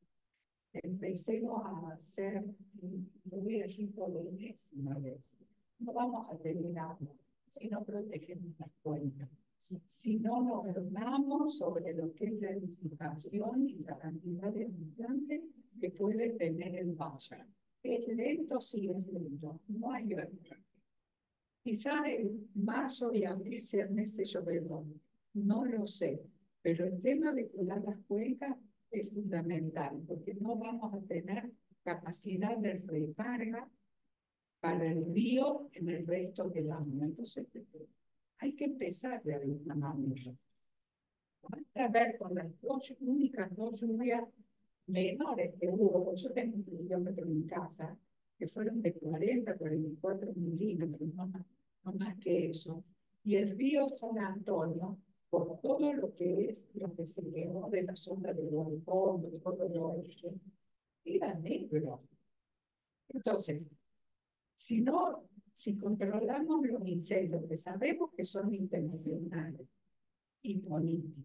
empecemos a hacer, lo voy a decir por enésima vez, no vamos a tener agua si no protegemos las cuencas, si, si no nos formamos sobre lo que es la edificación y la cantidad de habitantes que puede tener el valle. Es lento, sí es lento, no hay otra. Quizá en marzo y abril sean meses llovedores, no lo sé, pero el tema de cuidar las cuencas es fundamental, porque no vamos a tener capacidad de recarga para el río en el resto del año. Entonces, hay que empezar de alguna manera. Basta ver con las dos únicas dos lluvias menores que hubo, yo tengo un kilómetro en mi casa, que fueron de cuarenta, cuarenta y cuatro milímetros, no más, no más que eso. Y el río San Antonio, por todo lo que es lo que se quedó de la zona del Guadalajara, de todo lo oeste, era negro. Entonces, si no, si controlamos los incendios, que sabemos que son intencionales y políticos,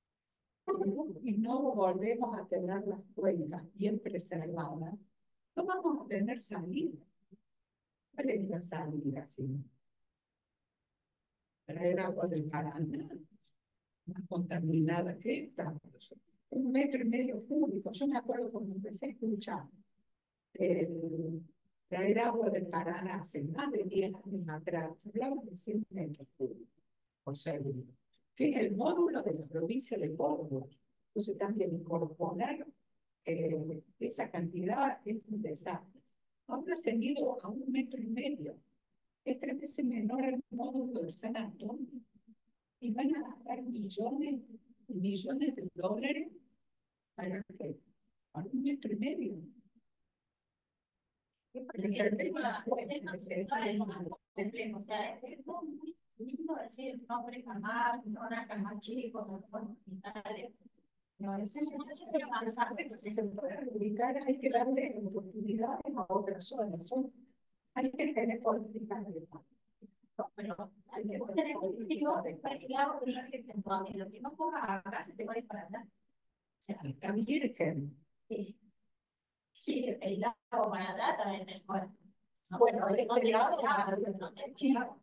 y no volvemos a tener las cuencas bien preservadas, no vamos a tener salida. ¿Cuál es la salida? ¿Sí? Traer agua del Paraná, más contaminada que esta, un metro y medio cúbico. Yo me acuerdo cuando empecé a escuchar el traer agua del Paraná hace más de diez años atrás, hablamos de cien metros cúbicos por segundo, que es el módulo de la provincia de Córdoba. Entonces también incorporar eh, esa cantidad es un desastre. Ahora se han ido a un metro y medio. Es tres veces menor al módulo del San Antonio. Y van a gastar millones y millones de dólares para que para un metro y medio. El tema, el tema sexual es más complejo, o sea, es muy lindo decir nombres jamás, no nacan más chicos, no son hospitales. No, eso no se puede avanzar, pero Si se puede ubicar, hay que darle oportunidades a otras zonas. Son, hay que tener políticas de paz. pero hay que tener políticos para el lado de la gente, lo que no pongas acá se te va a ir para atrás. O sea, Está virgen. sí, sí, el lago para atrás también es bueno. Bueno, No este te lado, no te quiero.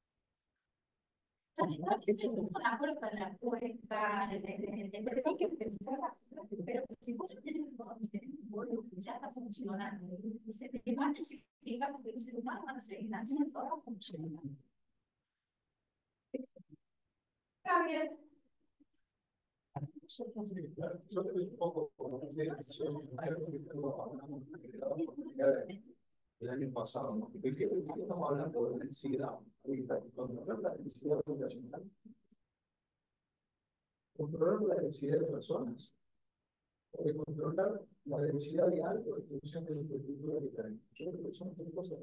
No estoy de acuerdo con la cuenca, pero hay que pensar, pero si vos tenés un pueblo que ya está funcionando, y se te levanta y se explica porque los seres humanos van a seguir haciendo todo funcionando. Está bien. El año pasado, ¿no? Porque estamos hablando de densidad. Controlar la densidad poblacional. Controlar la densidad de personas. O de controlar la densidad de algo en función de la infraestructura que traen. Yo creo que son dos cosas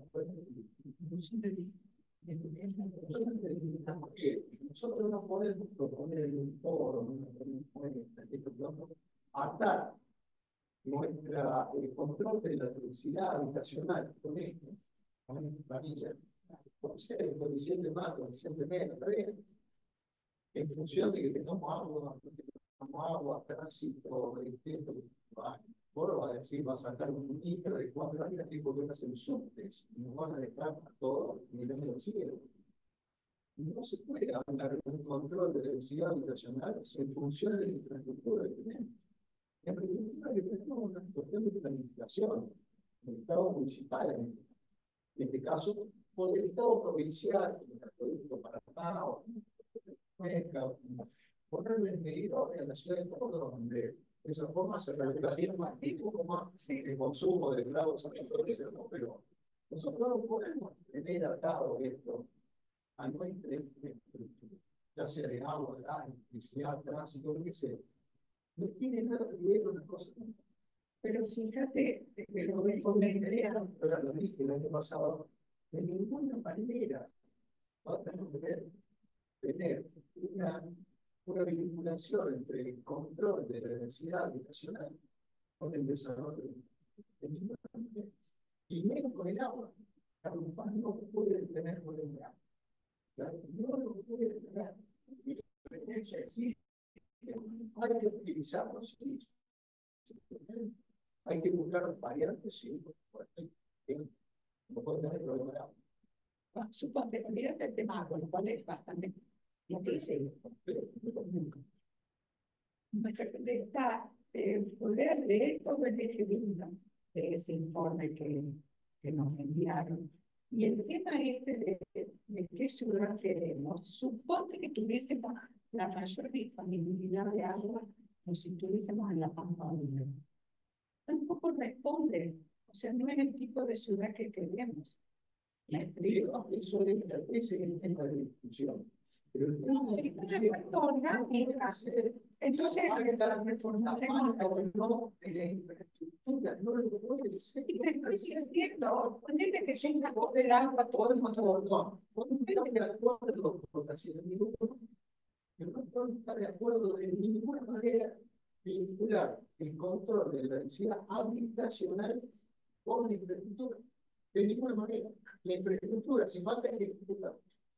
porque nosotros no podemos proponer un foro, no podemos atar nuestra eh, control de la densidad habitacional con esto, con esta familia, por ser coeficiente más, coeficiente menos, está bien, en función de que tengamos agua, tengamos agua, tránsito, el tiempo, vos vas a decir, vas a sacar un micro de cuatro años que porque no hacen subtes, y nos van a dejar a todos niveles del cielo. No se puede hablar de un control de densidad habitacional en función de la infraestructura que tenemos. En realidad, es una cuestión de planificación del Estado municipal, en este caso, o del Estado provincial, como el Acueducto Paraná, o ponerle medidores en la ciudad de Córdoba, donde de esa forma se regularía más tiempo, más el consumo de clavos, pero Nosotros no podemos tener atado esto a nuestra infraestructura, ya sea de agua, de electricidad, tránsito, lo que sea. No tiene nada que ver una cosa con otra. Pero fíjate que lo ves con la idea, Ahora lo dije el año pasado, de ninguna manera va a tener, tener una, una vinculación entre el control de la densidad habitacional con el desarrollo de ninguna manera. Y menos con el agua. La rumba no puede tener con el agua. No lo puede tener. Y eso existe. Hay que utilizarlos. Sí. Hay que buscar variantes, sí. No puede tener problema de agua. suponte, mírate el tema, con lo cual es bastante difícil. Está eh, poder leer todo el escribiendo de ese informe que, que nos enviaron. Y el tema este de, de qué ciudad queremos, suponte que tuviésemos la mayor disponibilidad de agua, como si estuviésemos en la Pampa Húmeda. Tampoco responde, o sea, no es el tipo de ciudad que queremos. ¿Me explico? Eso es, ese es el tema de discusión. Pero el tema No, de entonces, discusión no, orgánica. Entonces, la reforma o no de la infraestructura, no lo puede ser. y te estoy diciendo, ponele que tenga por el agua todo el mundo. No, no estoy de acuerdo con la ciudad, pero no puedo estar de acuerdo de ninguna manera vincular el control de la densidad habitacional con la infraestructura. De ninguna manera. La infraestructura, si falta que ejecutar.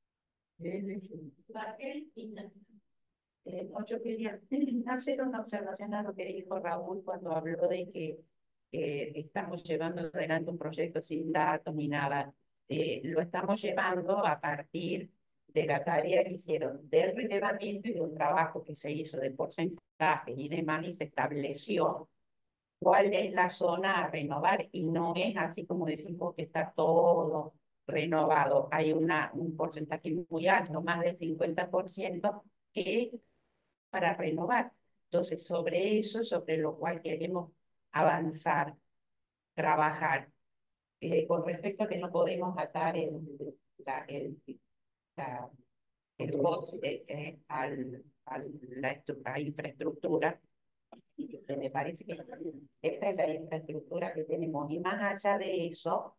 Raquel Ignacio. Eh, no, yo quería hacer una observación a lo que dijo Raúl cuando habló de que eh, estamos llevando adelante un proyecto sin datos ni nada. Eh, lo estamos llevando a partir de la tarea que hicieron del relevamiento y de un trabajo que se hizo de porcentaje y demás, y se estableció cuál es la zona a renovar, y no es así como decimos que está todo renovado. Hay una, un porcentaje muy alto, más del cincuenta por ciento, que es para renovar. Entonces, sobre eso, sobre lo cual queremos avanzar, trabajar. Eh, con respecto a que no podemos atar el, la, el, la, el coste eh, al, al, la, la infraestructura, me parece que esta es la infraestructura que tenemos. Y más allá de eso,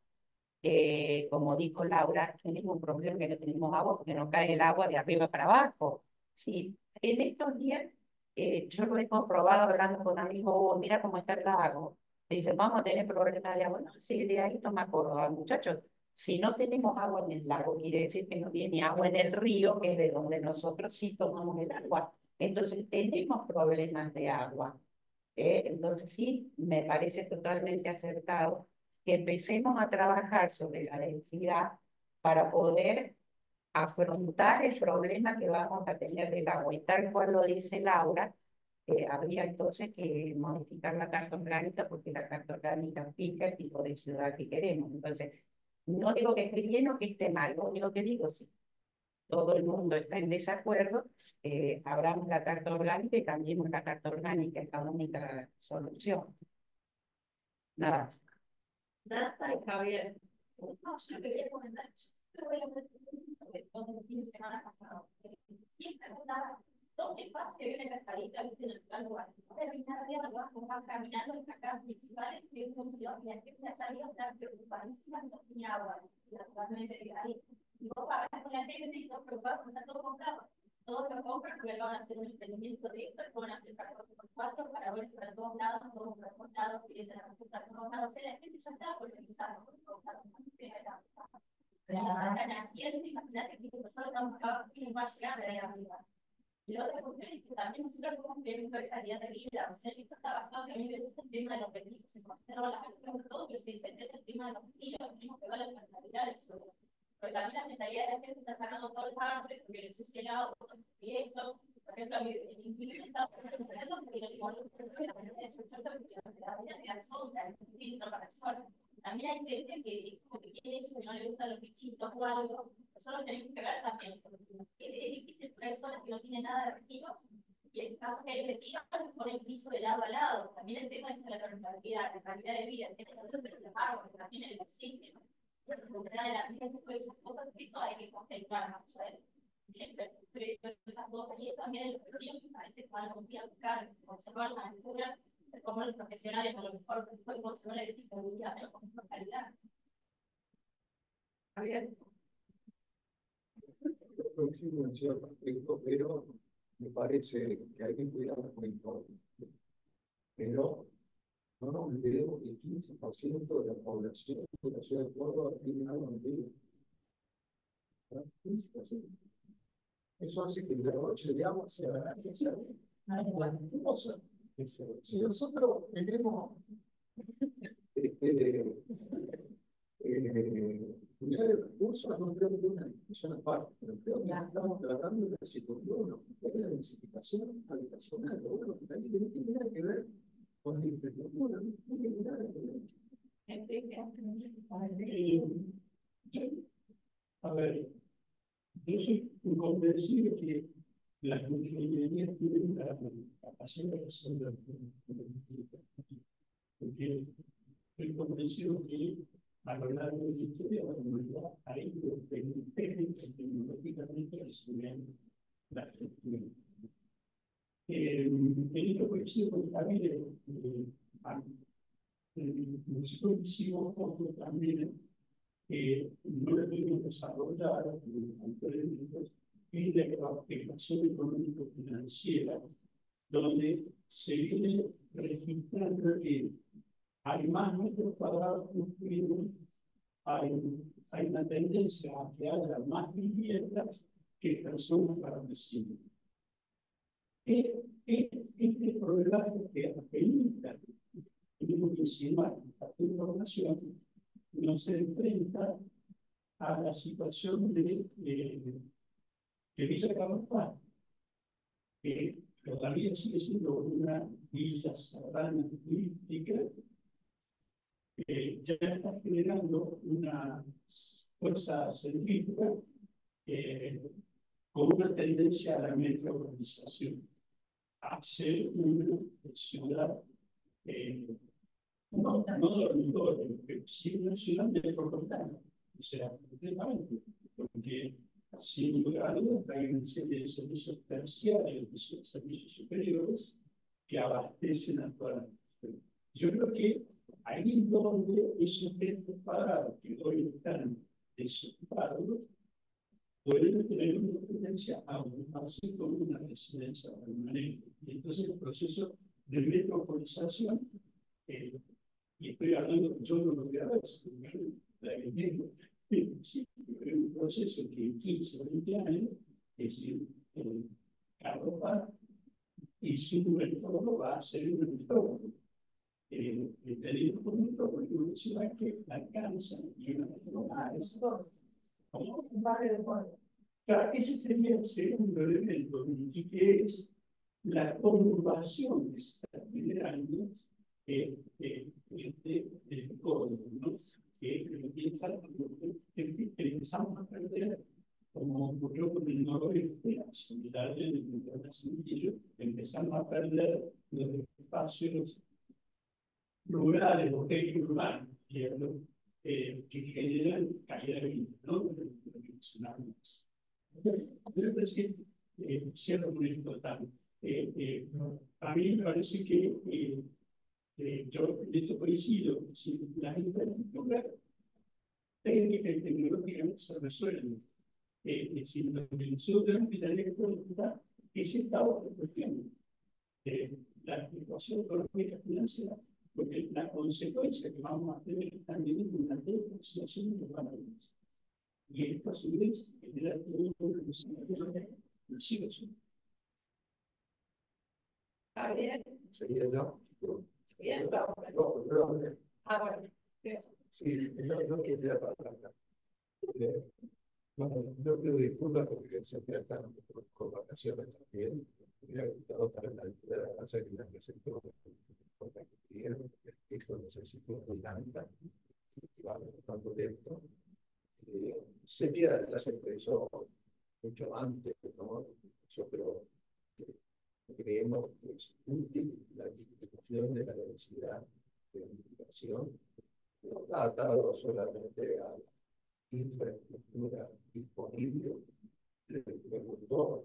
eh, como dijo Laura, tenemos un problema que no tenemos agua porque no cae el agua de arriba para abajo. Sí, en estos días eh, yo lo he comprobado hablando con amigos, oh, mira cómo está el lago. Dicen, vamos a tener problemas de agua. No, sí, de ahí no me acuerdo, muchachos. Si no tenemos agua en el lago, quiere decir que no tiene agua en el río, que es de donde nosotros sí tomamos el agua. Entonces tenemos problemas de agua. Eh, entonces sí, me parece totalmente acertado que empecemos a trabajar sobre la densidad para poder afrontar el problema que vamos a tener del agua. Y tal cual lo dice Laura, eh, habría entonces que modificar la carta orgánica, porque la carta orgánica fija el tipo de ciudad que queremos. Entonces, no digo que esté bien o que esté mal, lo único que digo es si todo el mundo está en desacuerdo, eh, abramos la carta orgánica y cambiemos la carta orgánica, es la única solución. Nada. Nada, y Javier. No, yo quería comentar, yo voy a hacer un fin de semana pasado. Siempre preguntaba, ¿dónde pasa que viene cascadita en el plan lugar? Terminar de algo, vas caminando en las casas principales y un millón de gente allá arriba está preocupadísima, no tiene agua, naturalmente ahí. Y vos vas con la gente y todos preocupados porque está todo comprado. Todos lo compran porque van a hacer un emprendimiento de esto, van a hacer cuatro por cuatro para ver para todos lados, todos por todos lados, piden la receta para todos lados. O sea, la gente ya está organizada, por todos lados. Están haciendo, imagínate que nosotros estamos acá, ¿quién va a llegar de ahí arriba? Y la otra cuestión es que también nosotros tenemos que ver calidad de vida. O sea, esto está basado, que a mí me gusta el tema de los permisos, se conserva la calidad de todo, pero si entender el tema de los tiros, tenemos que ver la calidad del suelo. Porque también la mentalidad de la gente está sacando todo el hambre, porque le ensucia el auto, y esto. Por ejemplo, en Inquilino está funcionando porque lo digo, la vida de la sombra, el filtro para el sol. También hay gente que, que quiere eso, que no le gustan los bichitos o algo. Nosotros tenemos que ver también, porque es difícil para personas que no tienen nada de retiros, y en el caso que hay retiros, ponen piso de lado a lado. También el tema es la calidad, la calidad de vida, el tema de los árboles, también el oxígeno. de la vida, todas esas cosas, eso hay que contemplar, o sea, esas cosas, y también el objetivo me parece que van a buscar conservar la natura, como los profesionales, a lo mejor pueden conservar el tipo de vida, pero con mejor calidad. ¿Está bien? Yo coincido al respecto, pero me parece que hay que cuidar con todo. Pero no nos olvidemos que el quince por ciento de la población de la ciudad de Córdoba tiene agua en vida. quince por ciento. Eso hace que el derroche de agua sea lastimoso. Si nosotros tenemos este, eh, cuidar el recurso, no creo que sea una discusión aparte, pero creo que estamos tratando de la situación, de la densificación habitacional, pero bueno, que también tiene que tener que ver con la infraestructura, no tiene que ver con la A ver, yo soy convencido que las ingenierías tienen la capacidad de resolver porque estoy convencido que a lo largo de la historia la humanidad ha ido técnica y tecnológicamente resolviendo la estructura. Eh, yo coincido con Javier, eh, nosotros hicimos poco también que no lo pudimos desarrollar anteriormente en la aplicación económico-financiera, donde se viene registrando que hay más metros cuadrados construidos, hay, hay una tendencia a que haya más viviendas que personas para vecinos. Este problema que afecta, tenemos que insinuar esta información, nos enfrenta a la situación de, de, de Villa Carlos, que todavía sigue siendo una villa serrana turística, que ya está generando una fuerza centrífuga eh, con una tendencia a la metropolización, a ser una ciudad eh, no, no dormitorio, pero sí una ciudad metropolitana. O sea, completamente, porque sin lugar a dudas hay una serie de servicios terciarios, de servicios superiores que abastecen a toda la ciudad. Yo creo que ahí es donde esos centros parados que hoy están desocupados pueden tener una tendencia a ocuparse con una residencia permanente. Y entonces el proceso de metropolización, eh, y estoy hablando, yo no lo voy a ver, sí, es un proceso que en quince o veinte años, es decir, eh, Carlos va y su entorno va a ser un entorno. Eh, el pedido por un entorno es una ciudad que alcanza y una ciudad es como un barrio de pueblo. Claro, ese sería el segundo elemento, que es la conurbación que se está generando eh, eh, de, de Córdoba, ¿no? Que empezamos a perder, como ocurrió con el noroeste, la similar del Brasil, empezamos a perder los espacios rurales o periurbanos, ¿cierto? Eh, que generan calidad de vida, ¿no? Lo mencionamos. Yo creo que eh, cierro muy importante. Eh, eh, a mí me parece que eh, eh, yo en esto coincido, si la infraestructura técnica y tecnológicamente se resuelve, eh, eh, si lo que nosotros tenemos que tener en cuenta es esta otra cuestión, eh, la situación económica financiera, porque la consecuencia que vamos a tener es también una depreciación de los valores. Y esto a su vez genera todo un sigo ¿Está bien? Sería yo. Bien. Ah, bueno. Sí, no, no quería hablar. Eh, bueno, yo pido disculpas porque se me están con vacaciones también. Me hubiera gustado para la altura de la casa que la presentó, porque pidieron que esto necesita una dinámica y va resultando lento. Eh, sería, ya se empezó mucho antes, ¿no? Yo creo que creemos que es útil la distribución de la densidad de la edificación, no está atado solamente a la infraestructura disponible, le preguntó,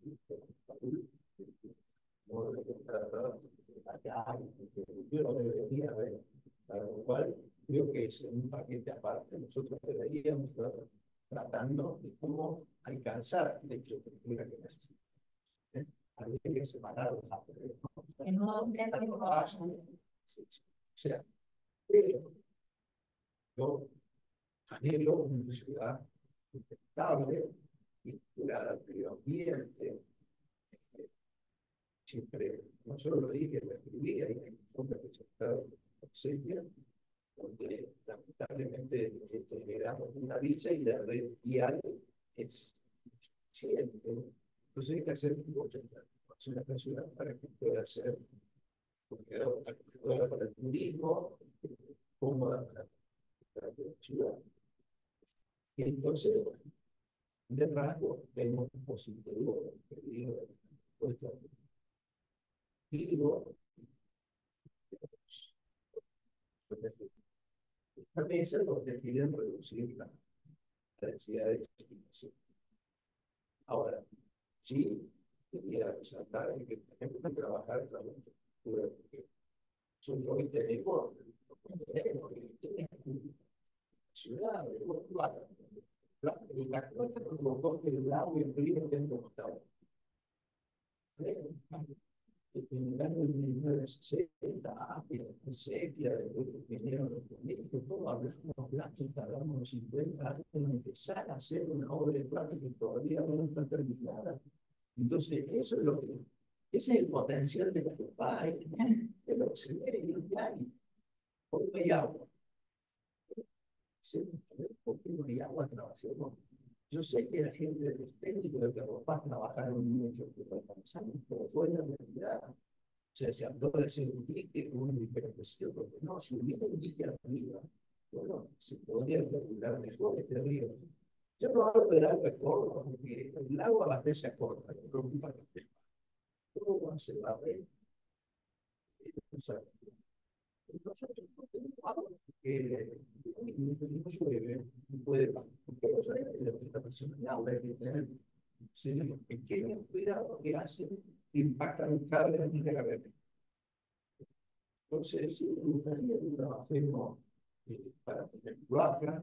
no le preguntaron acá, yo no debería haber, para lo cual creo que es un paquete aparte, nosotros deberíamos estar tratando de cómo alcanzar la infraestructura que necesitamos. ¿eh? Habría que separar los aspectos. Que no tenga que Sí, sí. O sea, pero yo anhelo una ciudad estable, vinculada al medio ambiente. eh, Siempre, no solo lo dije, lo escribí, ahí en el fondo presentado por Celia, donde lamentablemente este, le damos una visa y la red vial es insuficiente. Entonces hay que hacer muchas transformaciones en la ciudad para que pueda ser acogedora para el turismo, cómoda para la ciudad. Y entonces, bueno, de rasgo, vemos un positivo pedido de la respuesta vivo. Esta mesa lo que piden reducir la densidad de discriminación. Ahora, sí, quería resaltar que tenemos que trabajar en la infraestructura, porque nosotros hoy tenemos, tenemos ciudad, la cosa provocó que el agua y el río estén como estaban. En el año mil novecientos sesenta, Apia, Sepia, después vinieron los políticos, todos hablamos blanco y tardamos cincuenta años en empezar a hacer una obra de plata que todavía no está terminada. Entonces, eso es lo que, ese es el potencial de nuestro país, es lo que se ve y lo que hay. ¿Por qué no hay agua? ¿Por qué no hay agua? Trabajemos. Yo sé que la gente de los técnicos de Carlos trabajaron mucho, pero alcanzamos por buena realidad. O sea, se habló de hacer un dique, un diferenciado, porque no, si hubiera un dique arriba, bueno, se podría regular mejor este río. Yo no hablo del agua de Córdoba, porque el agua abastece a Córdoba, me preocupa también. ¿Cómo se va a ver? O sea, nosotros no tenemos agua, porque no llueve, no puede pasar. Porque no llueve, la interpretación del agua hay que tener los pequeños cuidados que hacen, impactan cada vez más gravemente. Entonces, sí, me gustaría que trabajemos eh, para tener cloacas,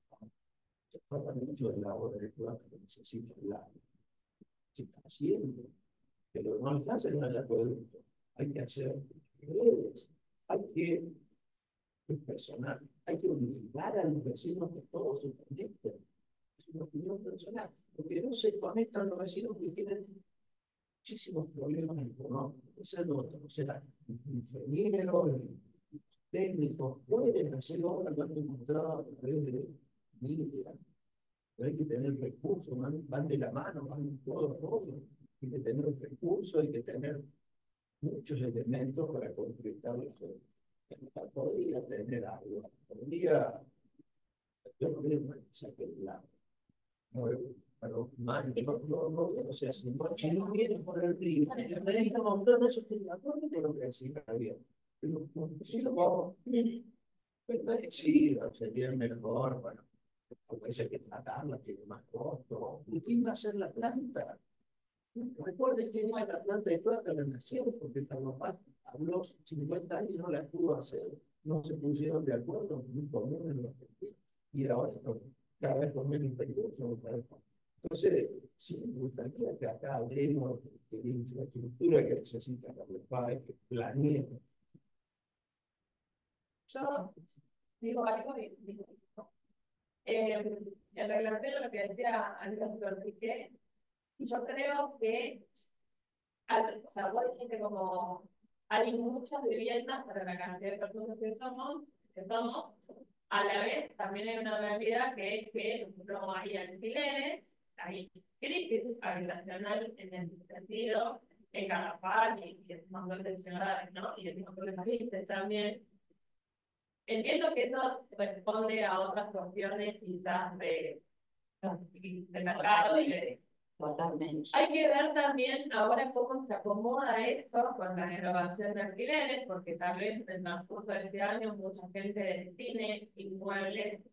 se trata mucho de la obra de cloacas que necesita el agua. Se está haciendo, pero no alcanza en el acueducto. Hay que hacer redes, hay que, el personal, hay que obligar a los vecinos que todos se conecten. Es una opinión personal, porque no se conectan los vecinos que tienen muchísimos problemas económicos. Eso es lo otro. O sea, ingenieros, técnicos, pueden hacer obras que han encontrado a través de mil ideas. Pero hay que tener recursos, van, van de la mano, van todos todos. Hay que tener recursos, hay que tener muchos elementos para concretar las obras. Podría tener agua, podría, yo no veo más que el lago. Pero mal, no, no, no, o sea, si no, si no viene por el río, ya me dijo, no, no, eso estoy de acuerdo con lo que decía Javier. Pero si lo vamos, pues no es sí, sería mejor, bueno, porque hay que tratarla, tiene más costo. ¿Y quién va a hacer la planta? Recuerden que era la planta de plata de la nación, porque Carlos Paz habló cincuenta años y no la pudo hacer. No se pusieron de acuerdo, muy común en los argentinos. Y ahora cada vez con menos recursos. Entonces, sí, me gustaría que acá hablemos de la infraestructura que necesita Carlos Paz, que planee. Yo digo algo y digo, eh, en relación a lo que decía Andrés Tortique, yo creo que, al, o sea, vos dijiste como hay muchas viviendas para la cantidad de personas que somos, que somos, a la vez también hay una realidad que es que no hay alquileres, hay crisis habitacional en el sentido en Calafate y en un montón de ciudades, ¿no? Y en otros países también. Entiendo que eso responde a otras cuestiones quizás de, de mercado y de... Totalmente. Hay que ver también ahora cómo se acomoda eso con la renovación de alquileres, porque tal vez en el transcurso de este año mucha gente tiene inmuebles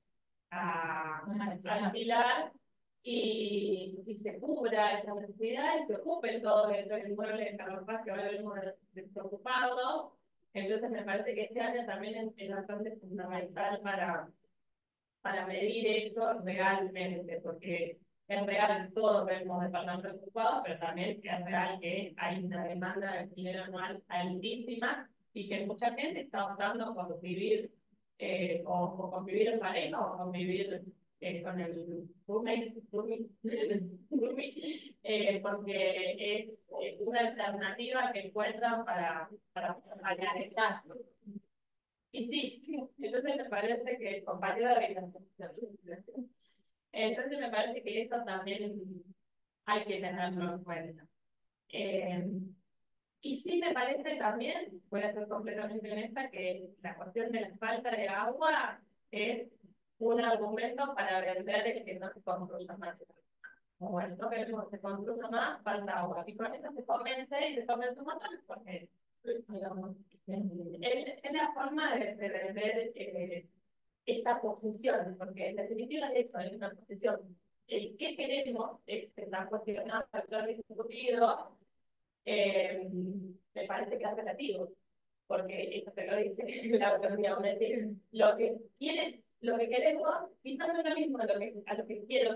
a, a alquilar y, y se cubra esa necesidad y se ocupe todo el inmueble de Carlos que ahora venimos despreocupados. Entonces me parece que este año también es bastante fundamental para, para medir eso realmente, porque es real, todos vemos departamentos ocupados, pero también es real que hay una demanda de alquiler anual altísima y que mucha gente está optando por vivir eh, o, o convivir en pareja o convivir eh, con el roommate, roommate, roommate, eh, porque es eh, una alternativa que encuentran para, para alcanzar. Y sí, entonces me parece que compañero de organización, entonces me parece que eso también hay que tenerlo en cuenta. Eh, y sí me parece también, voy a ser completamente honesta, que la cuestión de la falta de agua es un argumento para vender el que no se construya más. Bueno, no queremos que se construya más, falta agua. Y con eso se convence y se convence un montón, porque digamos, es, es la forma de, de vender eh, esta posición, porque en definitiva eso es una posición. El qué queremos es la cuestionada factor discutido, eh, me parece que es relativo, porque esto te lo dice la autonomía, lo que quiere, lo que queremos, quizás no es lo mismo a lo que, a lo que quiero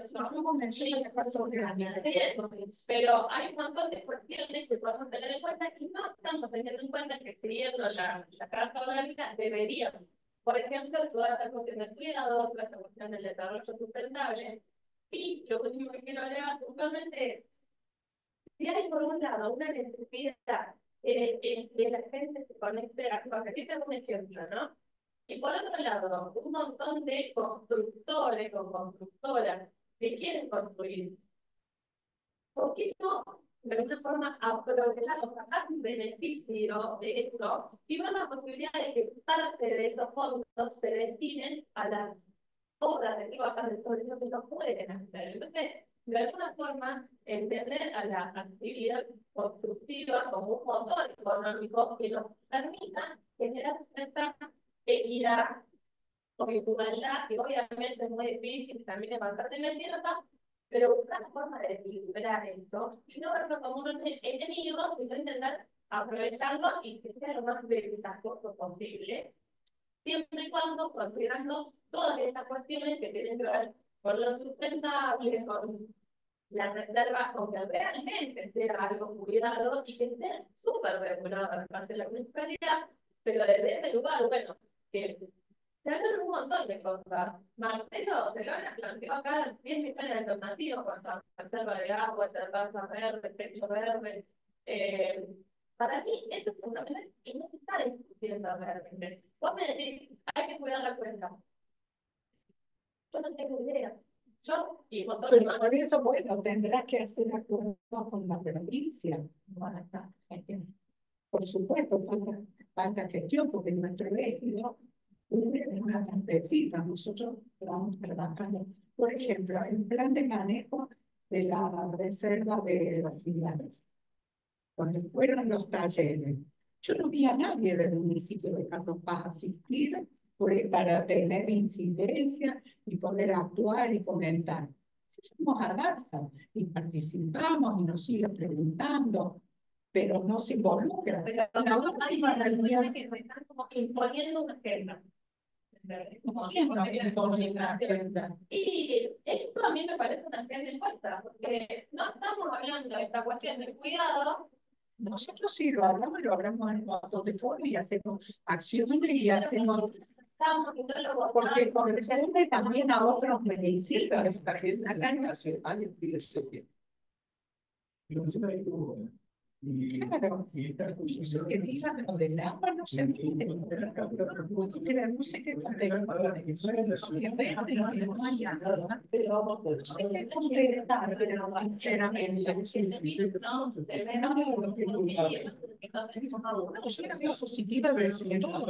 yo, pero hay un montón de cuestiones que podemos tener en cuenta y no estamos teniendo en cuenta que siguiendo la, la Carta Orgánica deberíamos. Por ejemplo, toda esta cuestión del cuidado, toda esta cuestión del desarrollo sustentable. Y lo último que quiero agregar puntualmente es, si hay por un lado una necesidad en eh, que la gente se conecte a cosas, aquí tengo un ejemplo, ¿no? Y por otro lado, un montón de constructores o constructoras que quieren construir. ¿Por qué no, de alguna forma, aprovechar o sacar un beneficio de esto y ver la posibilidad de que parte de esos fondos se destinen a las obras de trabajos de sobre que no pueden hacer? Entonces, de alguna forma, entender a la actividad constructiva como un motor económico que nos permita generar cierta equidad o igualdad, que obviamente es muy difícil, también es bastante mentira, pero buscar la forma de equilibrar eso y no verlo como un enemigo, sino intentar aprovecharlo y que sea lo más ventajoso posible, siempre y cuando considerando todas estas cuestiones que tienen que ver con lo sustentable, con las reservas, con que realmente sea algo cuidado y que esté súper regulado por parte de la municipalidad, pero desde ese lugar, bueno, que se hablan un montón de cosas. Marcelo se lo han planteado acá diez millones de alternativas cuanto a reserva de agua, terraza verde, techo verde. Eh, para mí eso es fundamental y no se está discutiendo realmente. Vos me decís, hay que cuidar la cuenca. Yo no tengo idea. Yo, y con todo Pero por eso, bueno, tendrás que hacer acuerdos con la provincia. Bueno, está, por supuesto, falta, falta gestión, porque nuestro ejido es una campesina. Nosotros estamos trabajando, por ejemplo, el plan de manejo de la reserva de los viales. Cuando fueron los talleres, yo no vi a nadie del municipio de Carlos Paz asistir para tener incidencia y poder actuar y comentar. Si fuimos a danza y participamos y nos siguen preguntando, pero no se involucra. Pero no hay reuniones que están como imponiendo una agenda. Y esto a mí me parece una agenda impuesta, porque no estamos hablando de esta cuestión del cuidado. Nosotros sí lo hablamos, lo hablamos en vasos de forma y hacemos acciones y hacemos. Porque corresponde también a otros beneficios. Esta agenda hace años que le sé bien. Pero no se me ha ido. Claro, eso que diga lo del agua no se entiende. No sé qué contestar. Yo la veo positiva, pero si no,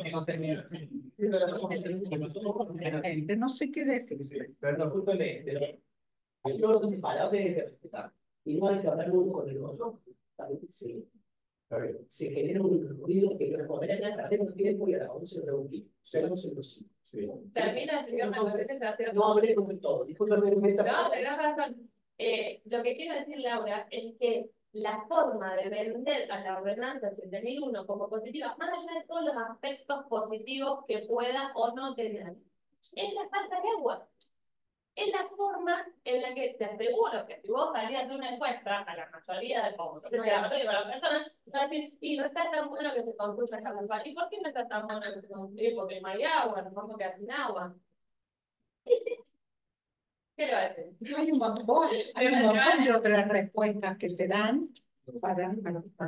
no sé qué decir. Perdón, justamente, yo lo que me palabra es respetar. Y no hay que hablar uno con el otro. También sí. A ver, se genera un ruido que nos podría tener un tiempo y a las once de un Seamos imposible. Sí. Termina el señor Manuel. No hablé con todo. Discúlpame, me No, tenés razón. Eh, lo que quiero decir, Laura, es que la forma de vender a la ordenanza siete mil uno como positiva, más allá de todos los aspectos positivos que pueda o no tener, es la falta de agua. Es la forma en la que te aseguro que si vos salías de una encuesta a la mayoría de como, de las personas, van a decir, y no está tan bueno que se construya esta culpa. ¿Y por qué no está tan bueno que se construya? Porque no hay agua, nos vamos a quedar sin agua. ¿Y sí? ¿Qué le va a decir? Hay un montón, hay un montón de otras respuestas que te dan para, para, para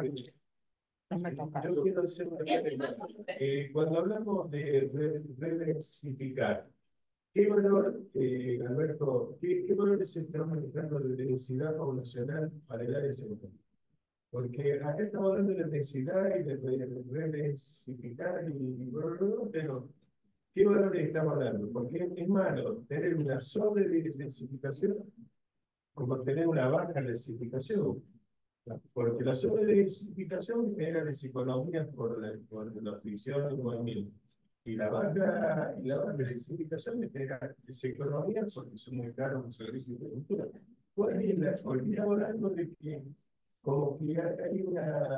no me toca. Yo quiero decir una cosa. Eh, cuando hablamos de redensificar, ¿qué valor, eh, Alberto, qué, qué valores se están manejando de densidad poblacional para el área central? Porque acá estamos hablando de la densidad y de redensificar, y, pero ¿qué valores estamos hablando? Porque es malo tener una sobredensificación como tener una baja densificación. Porque la sobredensificación genera deseconomías por la, por la fricción del movimiento. Y la baja, y la baja densificación genera deseconomías porque son muy caros los servicios de cultura. Porque estamos hablando de que como que hay una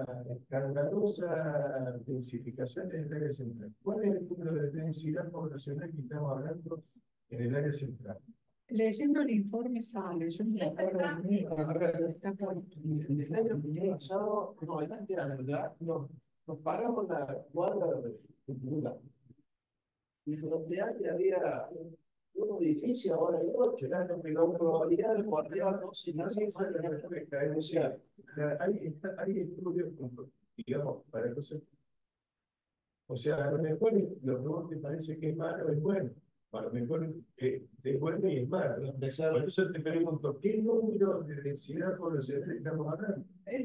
escandalosa densificación en el área central. ¿Cuál es el número de densidad poblacional que estamos hablando en el área central? Leyendo el informe sale, yo no me acuerdo del número, A ver, está por- el año pasado, no, el antes año, ya, nos, nos paramos en la cuadra de cultura. Y donde antes había un edificio, ahora hay ocho, la probabilidad de guardar dos y no se sabe la respuesta. Es decir, hay, hay estudios, digamos, para entonces. O sea, a lo mejor lo que vos te parece que es malo es bueno. A lo mejor eh, es bueno y es malo. Por eso te pregunto, ¿qué número de densidad poblacional estamos hablando?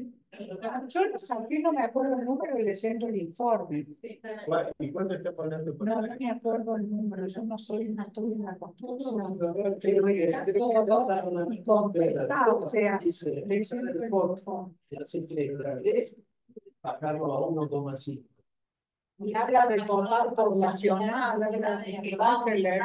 Yo no saqué, no me acuerdo el número leyendo el informe. ¿Cuál- ¿Y cuánto estamos hablando? No, no me acuerdo el número, yo no soy una estudio en la construcción, Pero pero que está creo que todo va a dar una y completado, o sea, dice, leyendo el informe. así que es bajarlo a uno coma cinco. Y habla del total poblacional, habla de que va a leer.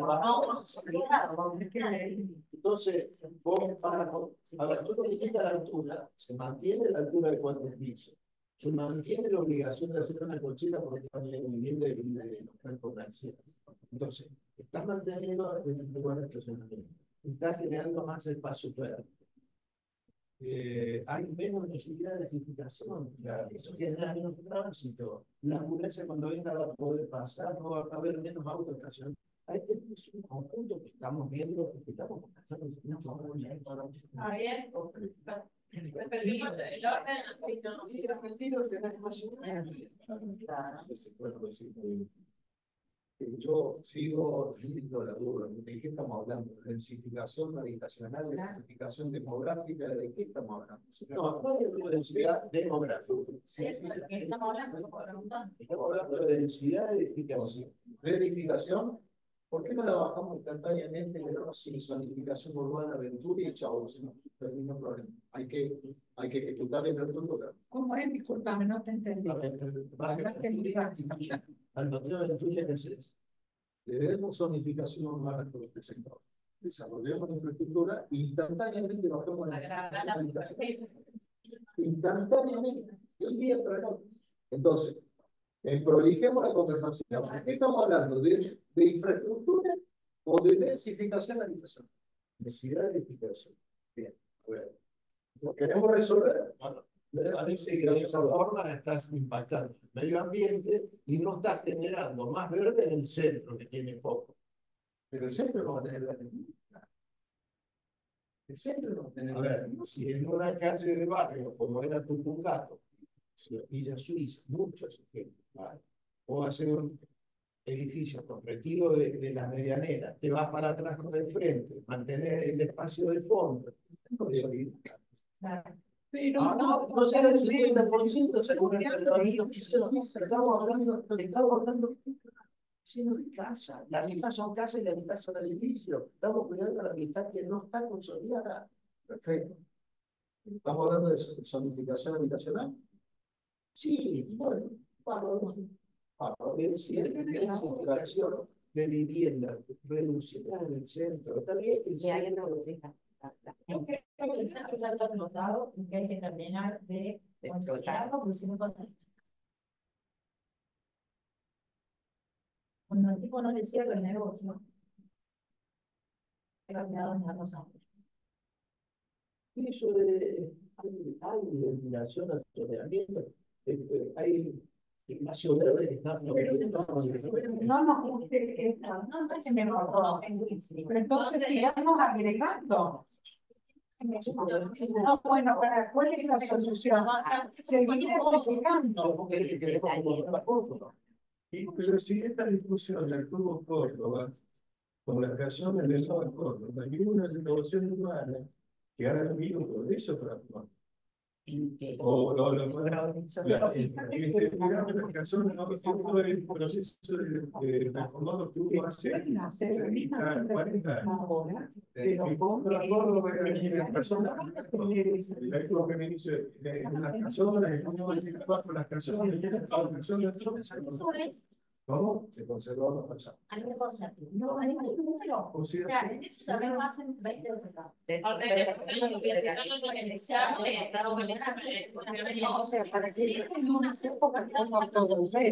Entonces, vos para, a ver, tú le dijiste a la altura, se mantiene la altura de cuatro pisos, se mantiene la obligación de hacer una cochera porque también de vivienda y de local comercial. Entonces, estás manteniendo el lugar de estacionamiento, estás generando más espacio verde. Eh, hay menos necesidad de edificación, ya, eso genera menos tránsito. La ambulancia cuando venga va a poder pasar, no va a haber menos autos estacionados. Este es un conjunto que estamos viendo, que estamos conversando. Está bien. Repetimos el orden. Y el retiro tenés más Yo sigo viendo la duda. ¿De qué estamos hablando? ¿Densificación habitacional, densificación demográfica? ¿De qué estamos hablando? No, no de densidad demográfica. Sí, eso es lo que estamos hablando, por preguntar. Estamos hablando de densidad de edificación. ¿De edificación? ¿Por qué no la bajamos instantáneamente y le damos sin zonificación urbana, aventura y chao? Si no, termina el problema. Hay que, hay que ejecutar el estructura. ¿Cómo es? Discúlpame, no te entendí. Al doctor Ventura es le demos zonificación urbana a todo este sector. Desarrollemos la infraestructura e instantáneamente bajamos la zonificación. Instantáneamente, de un día para el otro. Entonces, eh, prolijemos la conversación. ¿De qué estamos hablando? ¿De, de infraestructura o de densificación habitacional? Necesidad de edificación. Bien, a ver. ¿Lo queremos resolver? Bueno, me parece que de esa forma estás impactando el medio ambiente y no estás generando más verde en el centro, que tiene poco. Pero el centro no va a tener verde. El centro no va a tener verde. A ver, si en una calle de barrio, como era Tupungato, Villa Suiza, muchos ejemplos, ¿vale? O hacer un edificio con retiro de, de la medianera, te vas para atrás con el frente, mantener el espacio de fondo. No de Pero ah, no, no sea el cincuenta por ciento según el tratamiento que hicieron. Estamos hablando, estamos hablando de casa. La mitad son casas y la mitad son edificios. Estamos cuidando la mitad que no está consolidada. Perfecto. Estamos hablando de zonificación habitacional. Sí, bueno, para, para decir densificación de vivienda reducida en el centro. También el Y hay centro. una Yo creo que el centro ya está notado y que hay que terminar de consolidarlo, porque si no pasa esto. Cuando el tipo no le cierra el negocio, se va a quedar en la cosa. Y eso de, hay, hay iluminación al soterramiento, eh, hay gimnasio verde que está floreciendo. No nos guste esto. No, no se me cortó. Pero entonces sigamos agregando. No, bueno, para cuál es la solución. Seguir agregando. ¿Cómo querés que quedemos como otra cosa? Y, pero si esta discusión la tuvo Córdoba, con la creación del Estado de Córdoba, y hubo una renovación urbana, que ahora no vino por eso transforma. O lo lo la creación de todo el proceso de transformado que hubo hace cuarenta años. Ahora, pero con La Córdoba era la persona, la época que me dice, las personas, con las personas, las personas, Eso es ¿Cómo? Se conservó la persona. algo conceptual. No, hay un número. o O sea, sea, en eso también lo hacen veinte veces acá. o sea, para que en unas épocas como todo el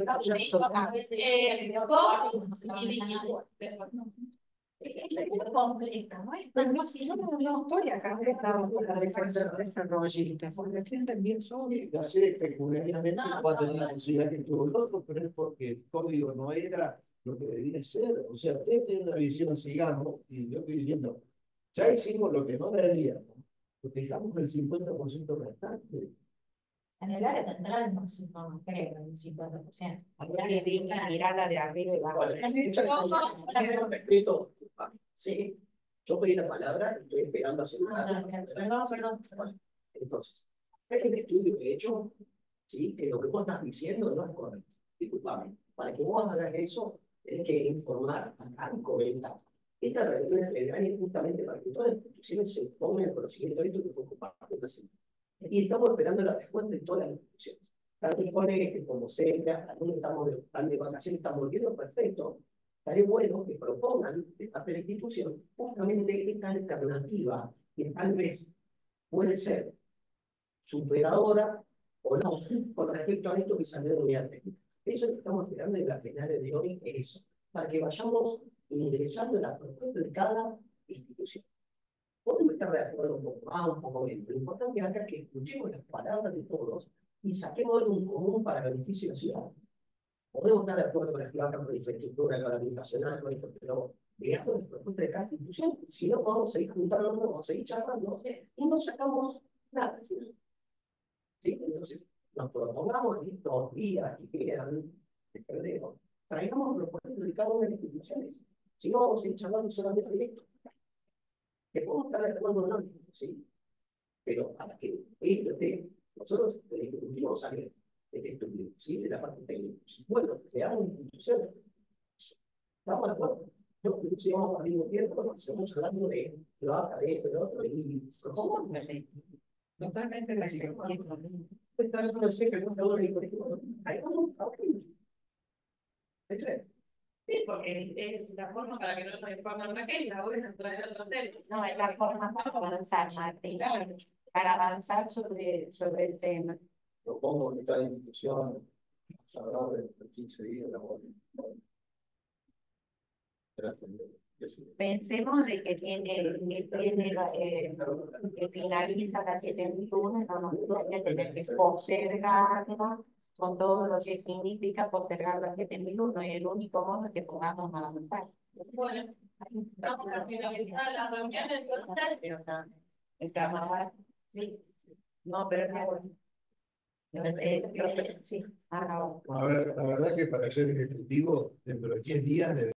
Es complejo, ¿no? Es Pero no, si no, no estoy acá preparado para defender desarrollistas, se defienden bien solos. Ya sé, peculiarmente va a tener la posibilidad que tuvo el otro, pero es porque el código no era lo que debía ser. O sea, usted tiene una visión, sigamos, y yo estoy diciendo, ya hicimos lo que no debíamos, protejamos el cincuenta por ciento restante. En el área central no, no, no creo, un cincuenta por ciento. Habría que sí, una mirada de arriba y abajo. Han dicho el respeto. Sí, yo pedí la palabra y estoy esperando hacer una. Perdón, perdón. Entonces, hay un estudio hecho, sí, que lo que vos estás diciendo no es correcto. Disculpame, para que vos hagas eso, tenés que informar a Venta. Esta reunión es federal es justamente para que todas las instituciones se pongan el conocimiento de esto que fue ocupado. Y estamos esperando la respuesta de todas las instituciones. Tanto el colegio como SECA, algunos estamos de, están de vacaciones, están volviendo, perfecto. Estaría bueno que propongan de parte de la institución justamente esta alternativa que tal vez puede ser superadora o no con respecto a esto que salió de unidad técnica. Eso es lo que estamos esperando en la plenaria de hoy, es eso, para que vayamos ingresando en la propuesta de cada institución. Podemos estar de acuerdo un poco más, un poco menos. Lo importante acá es que escuchemos las palabras de todos y saquemos algo en común para el beneficio de la ciudad. Podemos estar de acuerdo con las que bajan por la infraestructura, con la habitacional, con esto, pero veamos las propuestas de cada institución. Si no, vamos a seguir juntándonos, vamos a seguir charlando, y no sacamos nada. ¿Sí? Entonces, nos propongamos estos días que quedan de febrero, traigamos propuestas de cada una de las instituciones. Si no, vamos a seguir charlando solamente de esto. Que podemos estar de acuerdo o no, ¿sí? Pero para que esto esté, nosotros tenemos que cumplir salir de este estudio, ¿sí? De la parte técnica. Bueno, seamos instituciones. Estamos de acuerdo. No, si vamos al mismo tiempo, estamos hablando de lo haga de esto, de otro, y ¿cómo? Totalmente la situación. Pues tal vez no sé que no todo el colegio. Hay como Sí, porque es la forma para que no se pongan Raquel, la voy a traer al hotel. No, es la forma para avanzar, Martín, para avanzar sobre, sobre el tema. Propongo que cada institución sabrá de quince días la voz. Pensemos de que tiene, que tiene eh, que finaliza la siete mil uno, no nos puede tener que postergarla con todo lo que significa postergar la siete mil uno, y el único modo es que podamos avanzar. Bueno, vamos a finalizar la reunión entonces. Pero no, el trabajo, sí. No, pero no, bueno. Eh, eh, sí, ahora vamos. A ver, la verdad que para ser ejecutivo, dentro de diez días